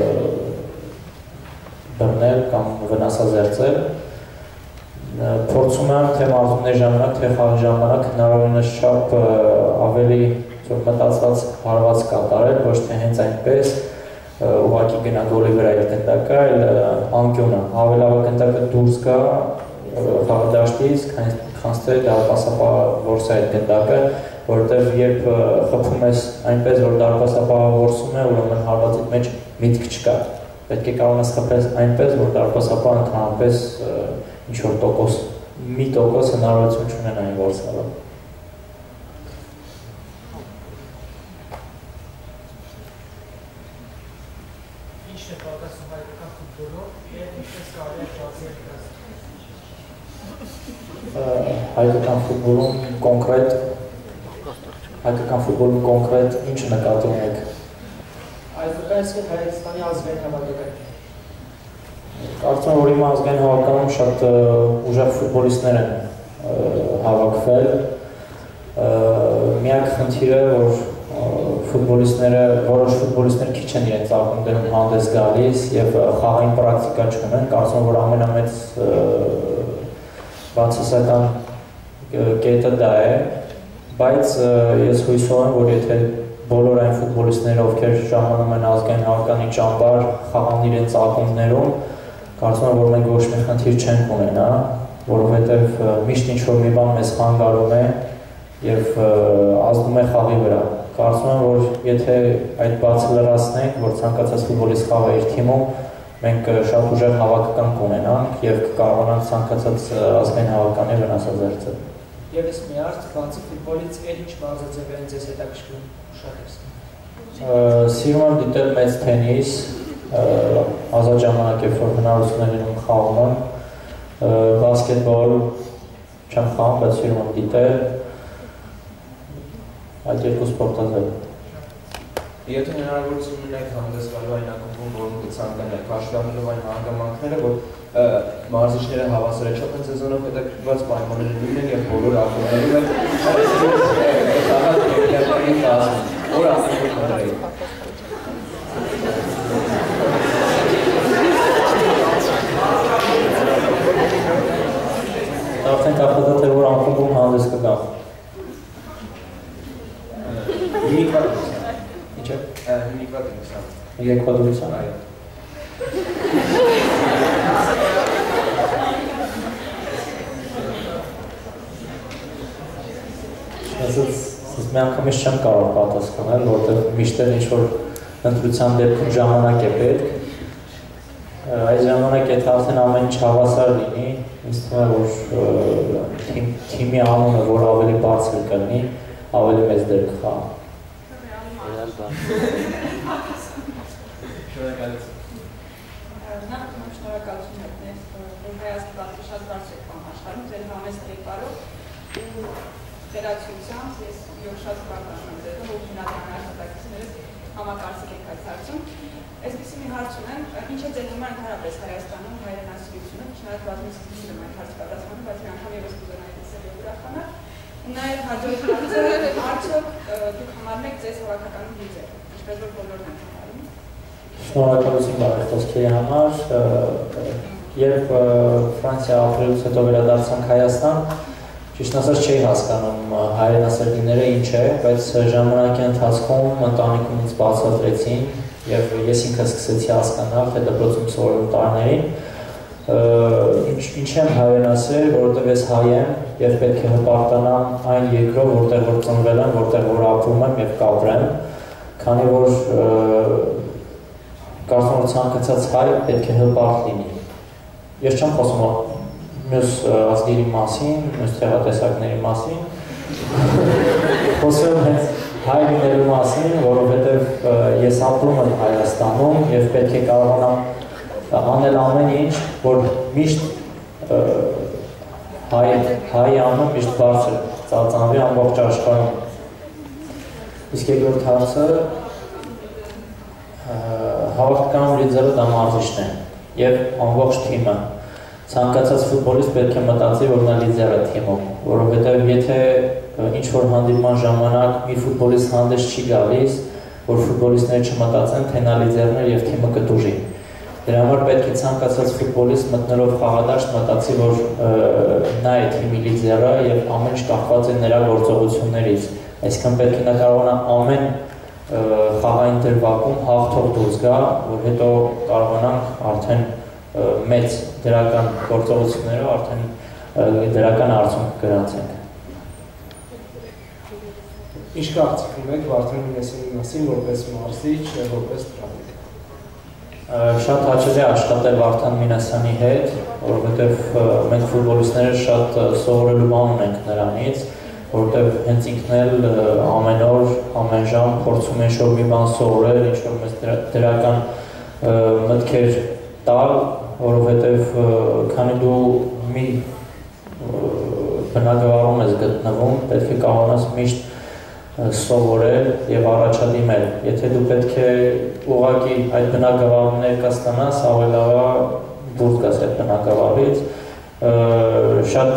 Speaker 1: բռնել կամ վնասազերծել։ Փորձում եմ թե մարզումների ժամանակ, թե խաղի ժամանակ հնարավորինս չափ ավելի մտածված հարված կատարել, ոչ թե հենց այնպես ուղղակի գնա գոլի վրա իր գնդակը, այլ անկյունը, ավելի գնդակը դուրս գա խաղադաշտից, քան թե դարպասապահը որսի այդ գնդակը, որովհետև երբ խփում ես այնպես, որ դարպասապահը որսում է, ուրեմն հարվածիդ մեջ միտք չկա։ Պետք է կարողանաս խփես այնպես, որ դարպասապահը ընդհանրապես ինչ-որ տոկոս, մի տոկոս հնարավորություն չունենա այն որսալը։ Հայկական ֆուտբոլում կոնկրետ հայկական ֆուտբոլում կոնկրետ ինչ նկատի ունեք։
Speaker 7: Հայկական Հայաստանի ազգային հավաքական։
Speaker 1: Կարծում եմ, որ իմ ազգային հավաքականում շատ ուժեղ ֆուտբոլիստներ են հավաքվել։ Միակ խնդիրը, որ ֆուտբոլիստները, որոշ ֆուտբոլիստներ քիչ են իրենց ակումբներում հանդես գալիս եւ խաղային պրակտիկա չունեն, կարծում եմ, որ ամենամեծ բացասական կետը դա է, բայց ես հույսով եմ, որ եթե բոլոր այն ֆուտբոլիստները, ովքեր ժամանում են ազգային հավաքականի ճամբար, խաղան իրենց ակումբներում, կարծում եմ, որ մենք ոչ մի խնդիր չենք ունենա, որովհետև միշտ ինչ-որ մի բան մեզ խանգարում է եւ ազդում է խաղի վրա։ Կարծում եմ, որ եթե այդ բացը լրացնենք, որ ցանկացած ֆուտբոլիստ խաղա իր թիմում, մենք շատ ուժեղ հավաքական կունենանք եւ կկարողանանք ցանկացած ազգային հավաքականի վնասազերծել։
Speaker 7: Եվս մի հարց, բացի ֆուտբոլից էլ ինչ մարզաձև են ձեզ հետաքրքրում ուշադրես։
Speaker 1: Սիրում եմ դիտել մեծ թենիս, ազատ ժամանակ երբ որ հնարավորություն լինում խաղում եմ, բասկետբոլ չեմ խաղում, բայց սիրում եմ դիտել, այդ երկու սպորտաձև։
Speaker 5: Եթե հնարավորություն ունեք հանդես գալու այն ակումբում, որում կցանկանաք, հաշվի առնելով այն հանգամանքները, որ մարզիչները հավասարաչափ սեզոնով հետաքրքրված պայմանները նույնն են եւ բոլոր ակումբներում են խաղալ երկրների կազմում, որ ակումբը կտրեի։
Speaker 1: Արդեն կախված է, որ ակումբում հանդես կգա։
Speaker 5: Հիմիկվատինության։
Speaker 1: Երկվատինության։
Speaker 5: Այո։
Speaker 1: Ասած միանգամից չեմ կարող պատասխանել, որտեղ միշտ էլ ինչ-որ ընտրության դեպքում ժամանակ է պետք։ Այս ժամանակ եթե արդեն ամեն ինչ հավասար լինի, ինձ թվում է, որ թիմի անունը, որ ավելի բարձր կլինի, ավելի մեծ դեր կխաղա։
Speaker 12: Նախ շնորհակալություն հայտնել, որ հայաստանի շատ բարձր բան աշխարհում, ձեր համեստի կարող ու դերացիությամբ ես յոթ շատ բարձրացան ձեր ու հիմնական աշխատակիցներս համակարգի եք այս հարցում։ Այսպեսի մի հարց ունեմ, ինչ է ձեր համար ընդհանրապես Հայաստանում հայրենասիրությունը, չնայած բազմիցս եմ այդ հարցը պատասխանում, բայց մի անգամ ևս կուզենայի տեսնել եւ ուրախանալ։ Ու նաեւ հաջորդ հարցը, արդյոք դուք համարում եք ձեզ հավաքականում լիդեր, ինչպես որ բոլորն են համարում։
Speaker 1: Շնորհակալություն բարի խոսքերի համար, երբ Ֆրանսիա ապրելուց հետո վերադարձանք Հայաստան, ճիշտ ասած չէի հասկանում հայրենասերները ինչ է, բայց ժամանակի ընթացքում ընտանիքում ինձ բացատրեցին եւ ես ինքս սկսեցի հասկանալ, թե դպրոցում սովորելու տարիներին ինչ եմ հայրենասեր, որովհետեւ ես հայ եմ եւ պետք է հպարտանամ այն երկրով, որտեղ որ ծնվել եմ, որտեղ որ ապրում եմ եւ կապրեմ, քանի որ կարծում եմ ցանկացած հայ պետք է հպարտ լինի։ Ես չեմ խոսում մյուս ազգերի մասին, մյուս ցեղատեսակների մասին, խոսում եմ հենց հայ լինելու մասին, որովհետև ես ապրում եմ Հայաստանում եւ պետք է կարողանամ անել ամեն ինչ, որ միշտ հայ անունը միշտ բարձր ծածանվի ամբողջ աշխարհում։ Իսկ երկրորդ հարցը հավաքականում լիդերը դա մարզիչն է եւ ամբողջ թիմը։ Ցանկացած ֆուտբոլիստ պետք է մտածի, որ նա լիդեր է թիմում, որովհետեւ եթե ինչ-որ հանդիպման ժամանակ մի ֆուտբոլիստ հանդես չի գալիս, որ ֆուտբոլիստները չմտածեն, թե նա լիդերն է եւ թիմը կտուժի։ Դրա համար պետք է ցանկացած ֆուտբոլիստ մտնելով խաղադաշտ մտածի, որ նա է թիմի լիդերը եւ ամեն ինչ կախված է նրա գործողություններից։ Այսինքն պետք է նա կարողանա ամեն խաղային դրվագում հաղթող դուրս գա, որ հետո կարողանանք արդեն մեծ դրական գործողություններով արդեն դրական արդյունք գրանցենք։
Speaker 2: Ինչ կարծիք ունեք Վարդան Մինասյանի մասին որպես մարզիչ եւ որպես տրավիկ։
Speaker 1: Շատ հաճելի աշխատել Վարդան Մինասյանի հետ, որովհետեւ մենք ֆուտբոլիստները շատ սովորելու բան ունենք նրանից, որովհետեւ հենց ինքն էլ ամեն օր, ամեն ժամ փորձում է ինչ-որ մի բան սովորել, ինչ-որ մեծ դրական մտքեր տալ, որովհետեւ քանի դու մի բնակավարում ես գտնվում, պետք է կարողանաս միշտ սովորել եւ առաջադիմել։ Եթե դու պետք է ուղղակի այդ բնակավարում ներկայացնաս, ավելի լավ է դուրս գաս այդ բնակավարից, շատ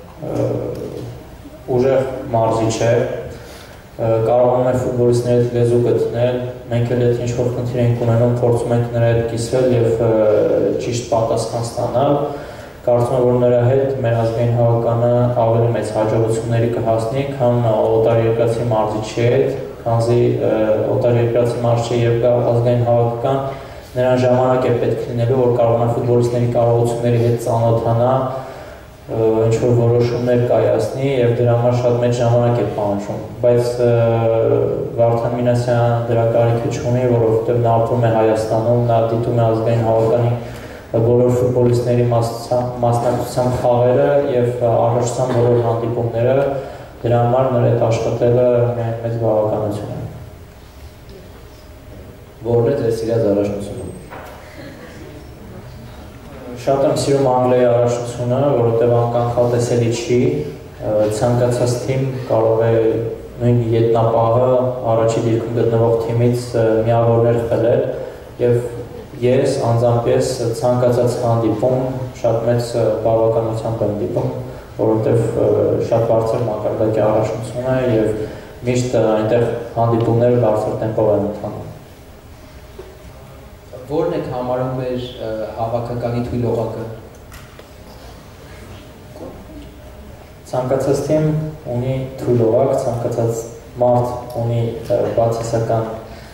Speaker 1: ուժեղ մարզիչ է, կարողանում է ֆուտբոլիստների հետ լեզու գտնել, մենք էլ եթե ինչ-որ խնդիր ենք ունենում, փորձում ենք նրա հետ կիսվել եւ ճիշտ պատասխան ստանալ։ Կարծում եմ, որ նրա հետ մեր ազգային հավաքականը ավելի մեծ հաջողությունների կհասնի, քան օտարերկրացի մարզիչի հետ, քանզի օտարերկրացի մարզիչը երբ գա ազգային հավաքական, նրան ժամանակ է պետք լինելու, որ կարողանա ֆուտբոլիստների կարողությունների հետ ծանոթանա, ինչ-որ որոշումներ կայացնի եւ դրա համար շատ մեծ ժամանակ է պահանջում, բայց Վարդան Մինասյանը դրա կարիքը չունի, որովհետեւ նա ապրում է Հայաստանում, նա դիտում է ազգային հավաքականի բոլոր ֆուտբոլիստների մասնակցության խաղերը եւ առաջացան բոլոր հանդիպումները, դրա համար նրա հետ աշխատելը միայն մեծ բավականություն է։
Speaker 3: Որն է ձեր սիրած առաջնությունը։
Speaker 1: Շատ եմ սիրում Անգլիայի առաջնությունը, որովհետև անկանխատեսելի չի, ցանկացած թիմ կարող է նույն ետնապահը առաջի դիրքում գտնվող թիմից միավորներ խլել եւ ես անձամբ ես ցանկացած հանդիպում շատ մեծ բավականությամբ եմ դիտում, որովհետև շատ բարձր մակարդակի առաջնություն է եւ միշտ այնտեղ հանդիպումները բարձր տեմպով են ընթանում։
Speaker 3: Որն եք համարում մեր հավաքականի թույլ օղակը։
Speaker 1: Ցանկացած թիմ ունի թույլ օղակ, ցանկացած մարդ ունի բացասական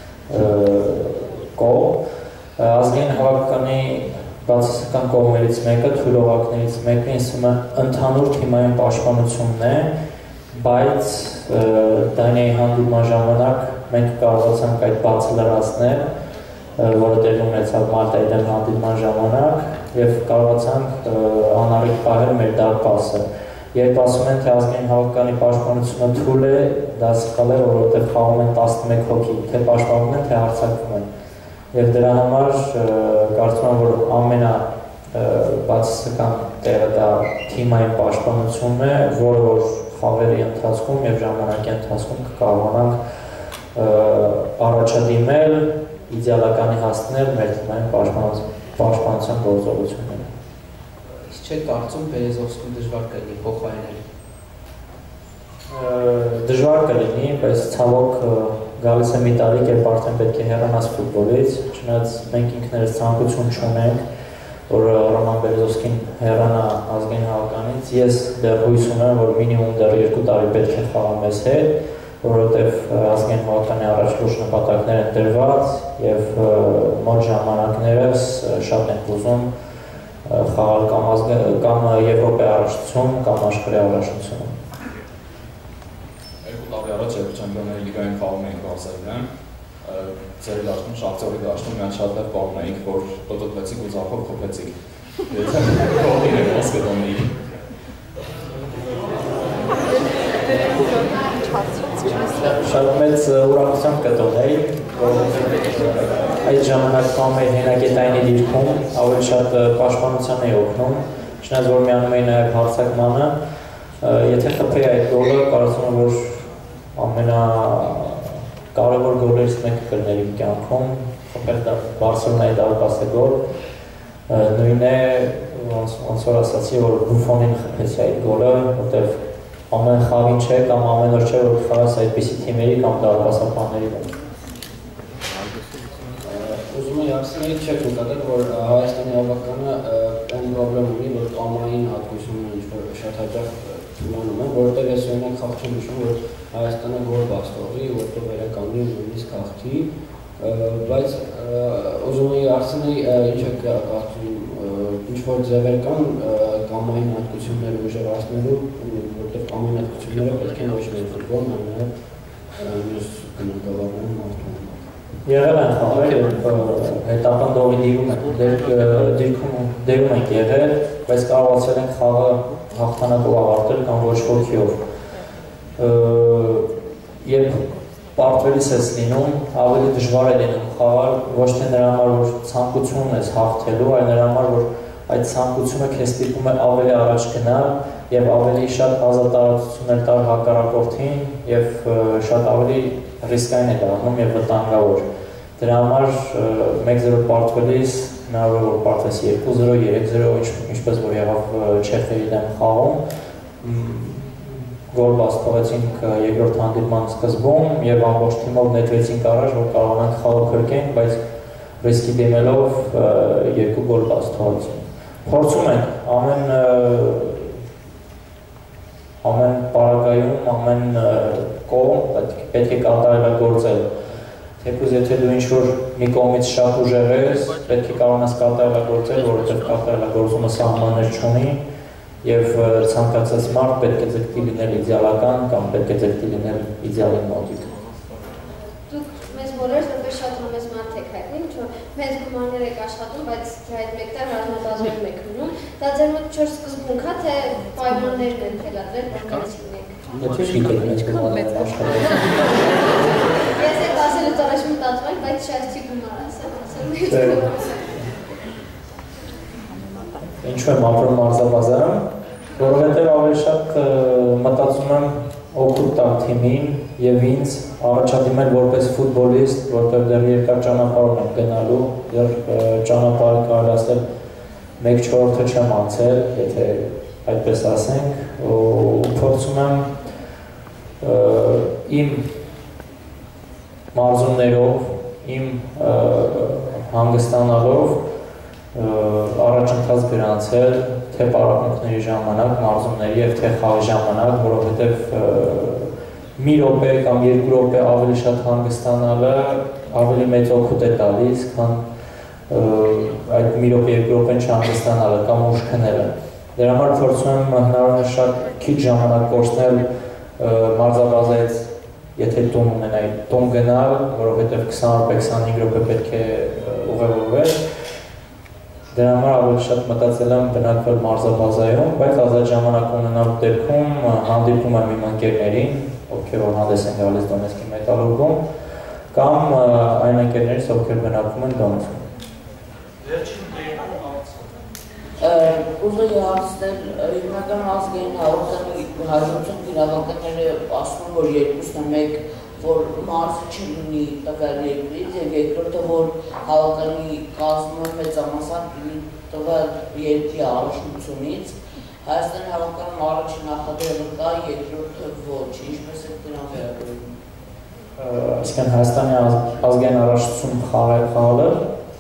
Speaker 1: կողմ։ Ազգային հավաքականի բացասական կողմերից մեկը, թույլ օղակներից մեկը ինձ թվում է ընդհանուր թիմային պաշտպանությունն է, բայց Դանիայի հանդիպման ժամանակ մենք կարողացանք այդ բացը լրացնել, որը տեղի ունեցավ Մալտայի դեմ հանդիպման ժամանակ եւ կարողացանք անառիկ պահել մեր դարպասը։ Երբ ասում են, թե ազգային հավաքականի պաշտպանությունը թույլ է, դա սխալ է, որովհետև խաղում են տասնմեկ հոգի, թե պաշտպանում են, թե հարձակվում են։ Եվ դրա համար կարծում եմ, որ ամենա բացասական տեղը դա թիմային պաշտպանությունն է, որը որ խաղերի ընթացքում եւ ժամանակի ընթացքում կկարողանանք առաջադիմել, իդեալականի հասնել մեր թիմային պաշտպանության գործողությունները։
Speaker 5: Չէ կարծում Բերեզովսկուն դժվար կլինի փոխարինել։
Speaker 1: Դժվար կլինի, բայց ցավոք գալիս է մի տարի, երբ արդեն պետք է հեռանաս ֆուտբոլից, չնայած մենք ինքներս ցանկություն չունենք, որ Ռոման Բերեզովսկին հեռանա ազգային հավաքականից, ես դեռ հույս ունեմ, որ մինիմում դեռ երկու տարի պետք է խաղա մեզ հետ, որովհետև ազգային հավաքականի առաջ լուրջ նպատակներ են դրված եւ մոտ ժամանակներս շատ ենք ուզում խաղալ կամ կամ Եվրոպայի առաջնություն կամ աշխարհի առաջնությունում։
Speaker 4: Երկու տարի առաջ երբ չեմպիոնների լիգային խաղում էինք Բարսելոնայում, ձեր դաշտում, Շախտյորի դաշտում միայն շատ լավ պարում էինք, որ պտտվեցիք ու ձախով խփեցիք։ Եթե գոլին է մասկետոնեի։
Speaker 1: Շատ մեծ ուրախությամբ կտոնեի, այդ ժամանակում մեր հենակետայինի դիրքում ավելի շատ պաշտպանության էի օգնում, չնայած որ միանում էի նաև հարձակմանը, եթե խփեի այդ գոլը, կարծում եմ, որ ամենակարևոր գոլերից մեկը կլներ իմ կյանքում, խփել Բարսելոնայի դարպասը գոլ, նույնն է, ոնց որ ասացի, որ Բուֆոնին խփեցի այդ գոլը, որտեղ ամեն խաղին չէ կամ ամեն օր չէ, որ խաղաս այդպիսի թիմերի կամ դարպասապանների դեմ։
Speaker 13: Ուզում եմ հարցնել, չեք նկատել, որ Հայաստանի հավաքականը այն պրոբլեմ ունի, որ կամային հատկությունները ինչ-որ շատ հաճախ թուլանում են, որովհետև ես օրինակ խաղ չեմ հիշում, որ Հայաստանը գոլ բաց թողի, որտեղ վերականգնի նույնիսկ հաղթի, բայց ուզում եմ հարցնել, ինչ եք կարծում, ինչ-որ ձևեր կան կամային հատկությունները ուժեղացնելու, որտեղ կամային հատկությունները պետք են ոչ միայն ֆուտբոլն, այլ նաև մյուս բնագավառներում մարդուն։
Speaker 1: Եղել են խաղեր, հետապնդողի դիրքում ենք եղել, բայց կարողացել ենք խաղը հաղթանակով ավարտել կամ ոչ ոքիով։ Երբ պարտվելիս ես լինում, ավելի դժվար է լինում խաղալ, ոչ թե նրա համար, որ ցանկությունն ես հաղթելու, այլ նրա համար, որ այդ ցանկությունը քեզ ստիպում է ավելի առաջ գնալ եւ ավելի շատ ազատություններ տալ հակառակորդին եւ շատ ավելի ռիսկային է դառնում եւ վտանգավոր։ Դրա համար մեկ զրո պարտվելիս հնարավոր է որ պարտվես երկու զրո, երեք զրո, ինչպես որ եղավ Չեխիայի դեմ խաղում, գոլ բաց թողեցինք երկրորդ հանդիպման սկզբում եւ ամբողջ թիմով նետվեցինք առաջ, որ կարողանանք խաղը փրկենք, բայց ռիսկի դիմելով երկու գոլ բաց թողեցինք։ Փորձում ենք ամեն ամեն պարագայում, ամեն կողմ պետք է կատարելագործել։ Թեկուզ եթե դու ինչ-որ մի կողմից շատ ուժեղ ես, պետք է կարողանաս կատարելագործել, որովհետև կատարելագործումը սահմաններ չունի եւ ցանկացած մարդ պետք է ձգտի լինել իդեալական կամ պետք է ձգտի լինել իդեալին մոտիկ։
Speaker 11: Դուք մեզ բոլորս որպես շատ համեզ մարդ եք հայտնի, ինչ որ մեծ գումարներ եք աշխատում, բայց դրա հետ մեկտեղ ռազմատազորում եք մնում։ Դա ձեր մոտ չոր սկզբունք է, թե պայմաններն են թելադրել, որ մեծ լինեք։
Speaker 1: Եթե շիկեք մեծ գումարներ աշխատում։
Speaker 11: Ես եք ասելուց առաջ մտածում եք, բայց շատ չի գումար ասեմ, ասեմ մեծ գումար։
Speaker 1: Ինչու եմ ապրում մարզաբազարում, որովհետև ավելի շատ մտածում եմ օգուտ տալ թիմին եւ ինձ առաջադիմել որպես ֆուտբոլիստ, որտեղ դեռ երկար ճանապարհ եմ գնալու, դեռ ճանապարհը կարելի ասել մեկ չորրորդը չեմ անցել, եթե այդպես ասենք, ու փորձում եմ իմ մարզումներով, իմ հանգստանալով առաջընթաց գրանցել թե պարապմունքների ժամանակ, մարզումների եւ թե խաղի ժամանակ, որովհետեւ մի րոպե կամ երկու րոպե ավելի շատ հանգստանալը ավելի մեծ օգուտ է տալիս, քան այդ մի րոպե երկու րոպեն չհանգստանալը կամ ուշ քնելը։ Դրա համար փորձում եմ հնարավորինս շատ քիչ ժամանակ կորցնել մարզաբազայից եթե տուն ունենայի, տուն գնալ, որովհետև քսան րոպե քսանհինգ րոպե պետք է ուղևորվել։ Դրա համար ավելի շատ մտածել եմ բնակվել մարզաբազայում, բայց ազատ ժամանակ ունենալու դեպքում հանդիպում եմ իմ ընկերներին, ովքեր որ հանդես են գալիս Դոնեցկի Մետալուրգում, կամ այն ընկերներից, ովքեր բնակվում են Դոնեցկում։
Speaker 6: Ուզում եմ հարցնել, հիմնական ազգային հարաբերություն իրավականները ասում են, որ երկուսն է, մեկ, որ մարզը չլինի տվյալ երկրից, եւ երկրորդը, որ հավաքանի կազմը մեծամասամբ լինի տվյալ երկրի առաջնությունից, Հայաստանի հավաքանում առաջին նախադրյալը կա, երկրորդը ոչ, ինչպես է դրան վերաբերվում։
Speaker 1: Այսինքն Հայաստանի ազգային առաջնություն խաղալը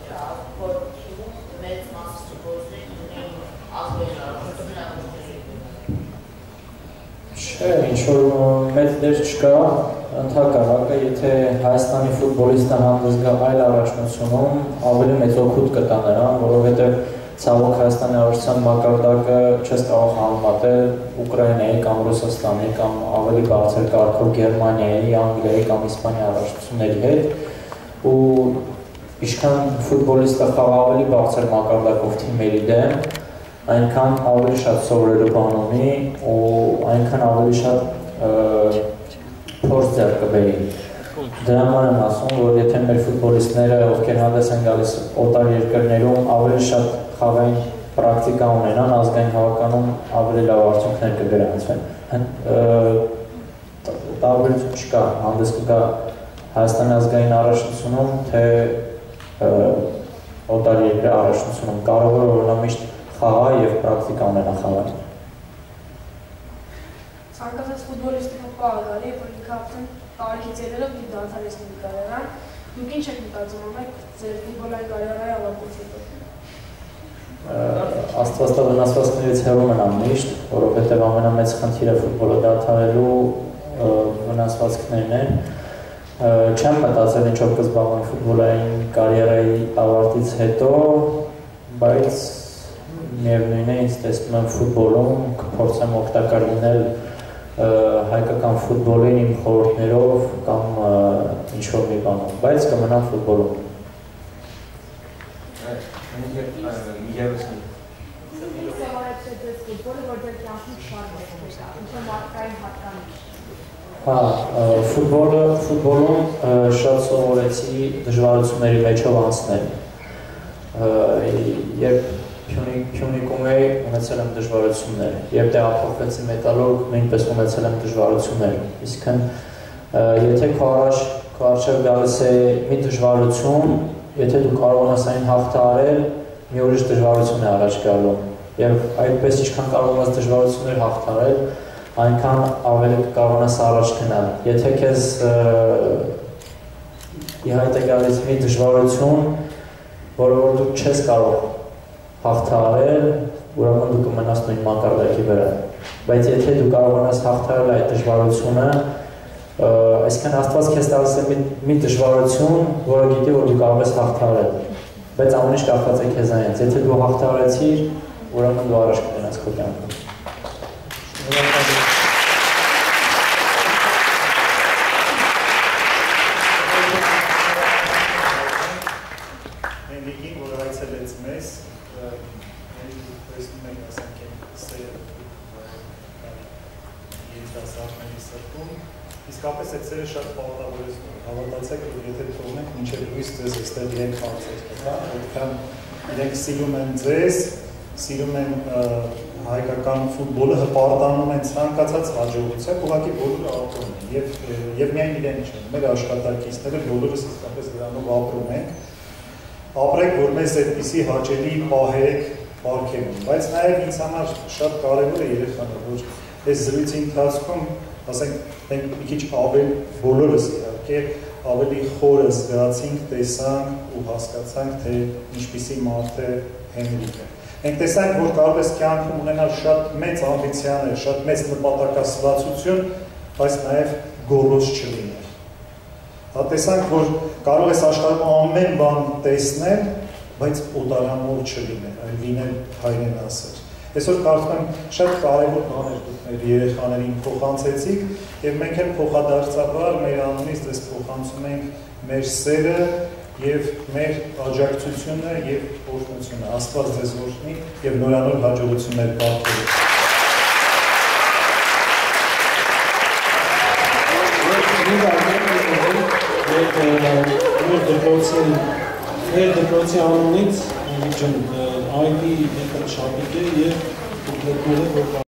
Speaker 1: Չէ, ինչ-որ մեծ դեր չկա, ընդհակառակը, եթե Հայաստանի ֆուտբոլիստը հանդես գա այլ առաջնությունում, ավելի մեծ օգուտ կտա նրան, որովհետև ցավոք Հայաստանի առաջնության մակարդակը չես կարող համեմատել Ուկրաինայի կամ Ռուսաստանի կամ ավելի բարձր կարգով Գերմանիայի, Անգլիայի կամ Իսպանիայի առաջնությունների հետ ու ինչքան ֆուտբոլիստը խաղա ավելի բարձր մակարդակով թիմերի դեմ, այնքան ավելի շատ սովորելու բան ունի ու այնքան ավելի շատ փորձ ձեռք կբերի։ Դրա համար եմ ասում, որ եթե մեր ֆուտբոլիստները, ովքեր հանդես են գալիս օտար երկրներում, ավելի շատ խաղային պրակտիկա ունենան, ազգային հավաքանում ավելի լավ արդյունքներ կգրանցվեն։ Տարբերություն չկա, հանդես կգա Հայաստանի ազգային առաջնությունում, թե օտար երկրի առաջնությունում, կարող է որ նա միշտ խաղա և պրակտիկա ունենա խաղային։
Speaker 9: Ցանկացած ֆուտբոլիստի հետ պահականի, որ ինքը արդեն տարիքից ելելով մի դադարեցնի կարիերան, դուք ինչ եք մտածում, եք ձեր ֆուտբոլային կարիերայի ավարտից հետո։
Speaker 1: Աստվածավնասվածքներից հեռու մնամ միշտ, որովհետև ամենամեծ խնդիրը ֆուտբոլը դադարելու վնասվածքներն են։ Չեմ մտածել ինչով կզբաղվեմ ֆուտբոլային կարիերայի ավարտից հետո, բայց միևնույն է, ինձ տեսնում եմ ֆուտբոլում, կփորձեմ օգտակար լինել հայկական ֆուտբոլին իմ խորհուրդներով կամ ինչ-որ մի բանում, բայց կմնամ ֆուտբոլում։ Ֆուտբոլում շատ սովորեցի դժվարությունների մեջով անցնել, երբ Փյունիկում էի, ունեցել եմ դժվարություններ, երբ տեղափոխվեցի Մետալուրգ, նույնպես ունեցել եմ դժվարություններ, իսկն եթե քո առաջ գալիս է մի դժվարություն, եթե դու կարողանաս այն հաղթահարել, մի ուրիշ դժվարություն է առաջ գալու, եւ այդպես ինչքան կարողանաս դժվարություններ հաղթահարել, այնքան ավելի կարողանաս առաջ գնալ, եթե քեզ ի հայտ է գալիս մի դժվարություն, որը որ դու չես կարող հաղթահարել, ուրեմն դու կմնաս նույն մակարդակի վրա, բայց եթե դու կարողանաս հաղթահարել այդ դժվարությունը, այսինքն Աստված քեզ տալիս է մի դժվարություն, որը գիտի, որ դու կարող ես հաղթահարել, բայց ամեն ինչ կախված է քեզանից, եթե դու հաղթահարեցիր, ուրեմն դու առաջ կգնաս քո կյանքում։
Speaker 14: Իսկապես այդ սերը շատ պարտավորեցնում, հավատացեք, որ եթե թողնենք մինչև լույս ձեզ այստեղ իրենք հարցեր կտան, որքան իրենք սիրում են ձեզ, սիրում են հայկական ֆուտբոլը, հպարտանում են ցանկացած հաջողությամբ, ուղղակի բոլորը ապրում են եւ միայն իրենք չեն, մեր աշխատակիցները բոլորս իսկապես դրանով ապրում ենք, ապրեք, որ մեզ այդպիսի հաճելի պահեք պարգևում, բայց նաեւ ինձ համար շատ կարեւոր է երեխաները, որ այս զրույցի ընթացքում ասենք մենք մի քիչ ավել բոլորս իհարկե ավելի խորը զգացինք, տեսանք ու հասկացանք, թե ինչպիսի մարդ է Հենրիկը։ Մենք տեսանք, որ կարող ես կյանքում ունենալ շատ մեծ ամբիցիաներ, շատ մեծ նպատակասլացություն, բայց նաև գոռոզ չլինել։ Հա տեսանք, որ կարող ես աշխարհում ամեն բան տեսնել, բայց օտարամոլ չլինել, այլ լինել հայրենասեր։ Այսօր կարծում եմ շատ կարևոր բաներ դուք մեր երեխաներին փոխանցեցիք եւ մենք էլ փոխադարձաբար մեր անունից ձեզ փոխանցում ենք մեր սերը եւ մեր աջակցությունը եւ օրհնությունը։ Աստված ձեզ օրհնի եւ նորանոր հաջողություններ պարգևի։
Speaker 2: Մեր դպրոցի մեր դպրոցի անունից այ դի շապիկը եւ դպրոցները որ